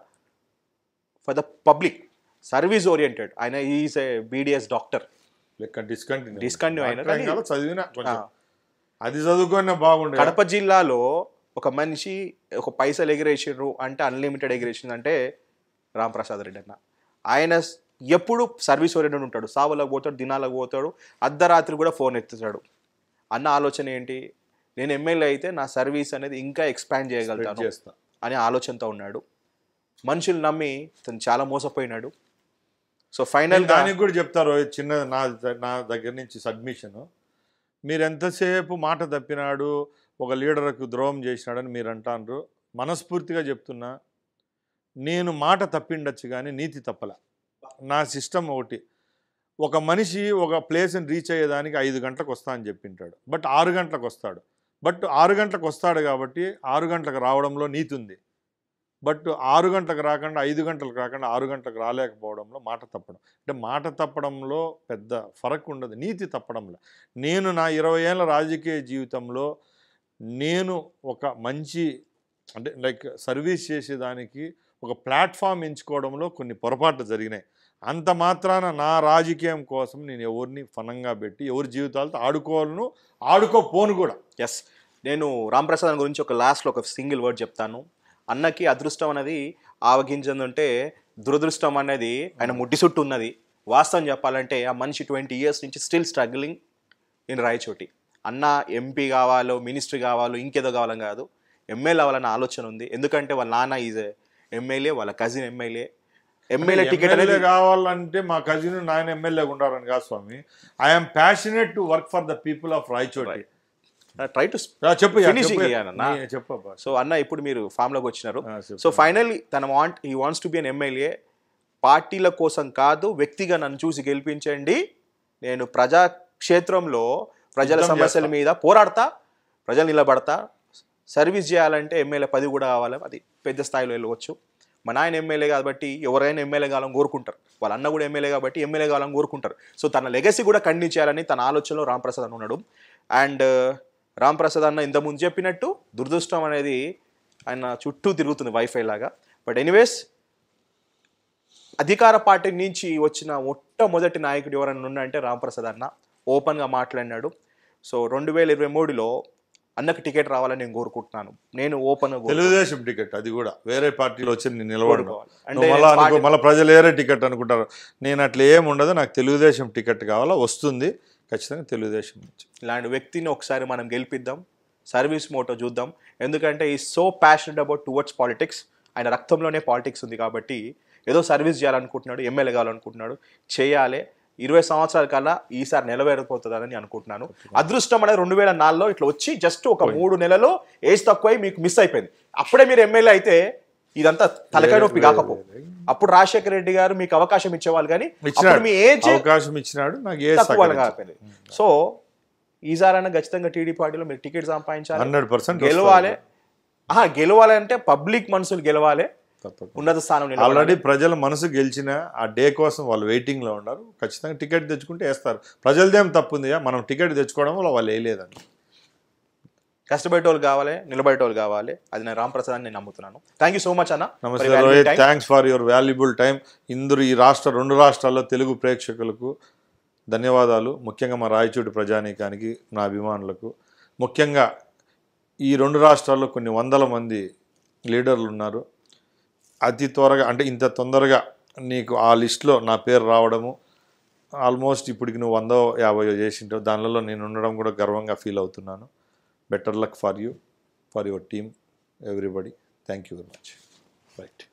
for the public, service oriented. ఆయన is a BDS doctor. Discontinue discontinue అయిన చదివిన అది చదువుకునే బాగుండే. కడప జిల్లాలో ఒక మనిషి ఒక పైసలు ఎగిరేసారు అంటే అన్లిమిటెడ్ ఎగిరేసింది అంటే రామ్ ప్రసాద్ రెడ్డి అన్న. ఆయన ఎప్పుడు సర్వీస్ ఓరియంటెడ్ ఉంటాడు, సావులకు పోతాడు, దినాలకు పోతాడు, అర్ధరాత్రి కూడా ఫోన్ ఎత్తుతాడు. అన్న ఆలోచన ఏంటి, నేను ఎమ్మెల్యే అయితే నా సర్వీస్ అనేది ఇంకా ఎక్స్పాండ్ చేయగలుగుతాను అనే ఆలోచనతో ఉన్నాడు. మనుషులు నమ్మి తను చాలా మోసపోయినాడు. సో ఫైనల్ దానికి కూడా చెప్తారు చిన్న నా నా దగ్గర నుంచి సబ్మిషన్, మీరు ఎంతసేపు మాట తప్పినాడు, ఒక లీడర్కు ద్రోహం చేసినాడని మీరు అంటారు. మనస్ఫూర్తిగా చెప్తున్నా, నేను మాట తప్పిండొచ్చు కానీ నీతి తప్పల. నా సిస్టమ్ ఒకటి, ఒక మనిషి ఒక ప్లేస్ని రీచ్ అయ్యేదానికి ఐదు గంటలకు వస్తా అని చెప్పింటాడు, బట్ ఆరు గంటలకు వస్తాడు. బట్ ఆరు గంటలకు వస్తాడు కాబట్టి ఆరు గంటలకు రావడంలో నీతి ఉంది. బట్ ఆరు గంటలకు రాకుండా ఐదు గంటలకు రాకుండా ఆరు గంటలకు రాలేకపోవడంలో మాట తప్పడం. అంటే మాట తప్పడంలో పెద్ద ఫరక్ ఉండదు, నీతి తప్పడంలో. నేను నా ఇరవై ఏళ్ళ రాజకీయ జీవితంలో నేను ఒక మంచి అంటే లైక్ సర్వీస్ చేసేదానికి ఒక ప్లాట్ఫామ్ ఎంచుకోవడంలో కొన్ని పొరపాట్లు జరిగినాయి. అంత మాత్రాన నా రాజకీయం కోసం నేను ఎవరిని ఫనంగా పెట్టి ఎవరి జీవితాలతో ఆడుకోవాలను, ఆడుకోపోను కూడా. ఎస్, నేను రామ్ ప్రసాద్ గురించి ఒక లాస్ట్లో ఒక సింగిల్ వర్డ్ చెప్తాను. అన్నకి అదృష్టం అనేది ఆవగించిందంటే దురదృష్టం అనేది ఆయన ముడ్డి చుట్టూ ఉన్నది. వాస్తవం చెప్పాలంటే ఆ మనిషి ట్వంటీ ఇయర్స్ నుంచి స్టిల్ స్ట్రగ్లింగ్ ఇన్ రాయచోటి. అన్న ఎంపీ కావాలో, మినిస్టర్ కావాలో, ఇంకేదో కావాలని కాదు, ఎమ్మెల్యే అవ్వాలన్న ఆలోచన ఉంది. ఎందుకంటే వాళ్ళ నాన్న ఈజ్ ఎమ్మెల్యే, వాళ్ళ కజిన్ ఎమ్మెల్యే. ఎమ్మెల్యే టికెట్ అనేది కావాలంటే మా కజిన్ నాయన ఎమ్మెల్యే ఉండాలని కాదు స్వామి. I'm passionate to work for the people of Rayachoti. Try to చెప్పు చెప్పు సో అన్న ఇప్పుడు మీరు ఫామ్లోకి వచ్చినారు. సో ఫైనల్లీ తన want he wants to be an MLA. పార్టీల కోసం కాదు, వ్యక్తిగా నన్ను చూసి గెలిపించండి, నేను ప్రజాక్షేత్రంలో ప్రజల సమస్యల మీద పోరాడతా, ప్రజలు నిలబడతా, సర్వీస్ చేయాలంటే ఎమ్మెల్యే పది కూడా కావాలి, అది పెద్ద స్థాయిలో వెళ్ళవచ్చు. మా నాయన ఎమ్మెల్యే కాబట్టి ఎవరైనా ఎమ్మెల్యే కావాలని కోరుకుంటారు, వాళ్ళ అన్న కూడా ఎమ్మెల్యే కాబట్టి ఎమ్మెల్యే కావాలని కోరుకుంటారు. సో తన లెగసీ కూడా కంటిన్యూ చేయాలని తన ఆలోచనలో రామ్ ప్రసాద్ అన్న ఉన్నాడు. అండ్ రామ్ ప్రసాద్ అన్న ఇంతకుముందు చెప్పినట్టు దురదృష్టం అనేది ఆయన చుట్టూ తిరుగుతుంది వైఫై లాగా. బట్ ఎనీవేస్, అధికార పార్టీ నుంచి వచ్చిన మొట్టమొదటి నాయకుడు ఎవరైనా ఉన్నాయంటే రామ్ ప్రసాద్ అన్న. ఓపెన్గా మాట్లాడినాడు. సో రెండు వేల ఇరవై మూడులో అన్నకు టికెట్ రావాలని నేను కోరుకుంటున్నాను. నేను ఓపెన్ తెలుగుదేశం టికెట్, అది కూడా వేరే పార్టీలో వచ్చి నేను నిలబడుకోవాలి అంటే మళ్ళీ ప్రజలు వేరే టికెట్ అనుకుంటారు. నేను అట్లా ఏమి ఉండదు, నాకు తెలుగుదేశం టికెట్ కావాలా, వస్తుంది ఖచ్చితంగా తెలుగుదేశం నుంచి. ఇలాంటి వ్యక్తిని ఒకసారి మనం గెలిపిద్దాం, సర్వీస్ మోటో చూద్దాం. ఎందుకంటే ఈ so passionate about towards politics. ఆయన రక్తంలోనే పాలిటిక్స్ ఉంది కాబట్టి ఏదో సర్వీస్ చేయాలనుకుంటున్నాడు, ఎమ్మెల్యే కావాలనుకుంటున్నాడు, చేయాలి. ఇరవై సంవత్సరాల కల్లా ఈసారి నెలవేరిపోతుందని అనుకుంటున్నాను. అదృష్టం అనేది రెండు వేల నాలుగులో ఇట్లా వచ్చి జస్ట్ ఒక మూడు నెలలో ఏజ్ తక్కువై మీకు మిస్ అయిపోయింది. అప్పుడే మీరు ఎమ్మెల్యే అయితే ఇదంతా తలకాయ నొప్పి కాకపో. అప్పుడు రాజశేఖర రెడ్డి గారు మీకు అవకాశం ఇచ్చేవాళ్ళు, కానీ మీ ఏజ్ అవకాశం ఇచ్చినాడు, నాకు ఏజ్ తక్కువ కాకపోయింది. సో ఈసారైనా ఖచ్చితంగా టీడీ పార్టీలో మీరు టికెట్ సంపాదించాలి, హండ్రెడ్ పర్సెంట్ గెలవాలి. ఆహా, గెలవాలి అంటే పబ్లిక్ మనసులు గెలవాలి, ఉన్నత స్థానం. ఆల్రెడీ ప్రజల మనసు గెలిచిన ఆ డే కోసం వాళ్ళు వెయిటింగ్లో ఉన్నారు. ఖచ్చితంగా టికెట్ తెచ్చుకుంటే వేస్తారు. ప్రజలదేం తప్పు ఉందిగా, మనం టికెట్ తెచ్చుకోవడం వల్ల వాళ్ళు వేయలేదండి. కష్టపడేటోళ్ళు కావాలి, నిలబడేటోళ్ళు కావాలి. అది నేను రామ్ ప్రసాద్ అని నేను నమ్ముతున్నాను. థ్యాంక్ యూ సో మచ్ అన్న. నమస్తే Rohit, thanks for your valuable time. ఇందరు ఈ రాష్ట్ర రెండు రాష్ట్రాల్లో తెలుగు ప్రేక్షకులకు ధన్యవాదాలు. ముఖ్యంగా మా రాయచోటి ప్రజానీకానికి, నా అభిమానులకు. ముఖ్యంగా ఈ రెండు రాష్ట్రాల్లో కొన్ని వందల మంది లీడర్లు ఉన్నారు. అతి త్వరగా అంటే ఇంత తొందరగా నీకు ఆ లిస్ట్లో నా పేరు రావడము, ఆల్మోస్ట్ ఇప్పటికి నువ్వు వందో యాభయో చేసింటావు, దానిలో నేను ఉండడం కూడా గర్వంగా ఫీల్ అవుతున్నాను. Better luck for you, for your team, everybody. Thank you very much. Right.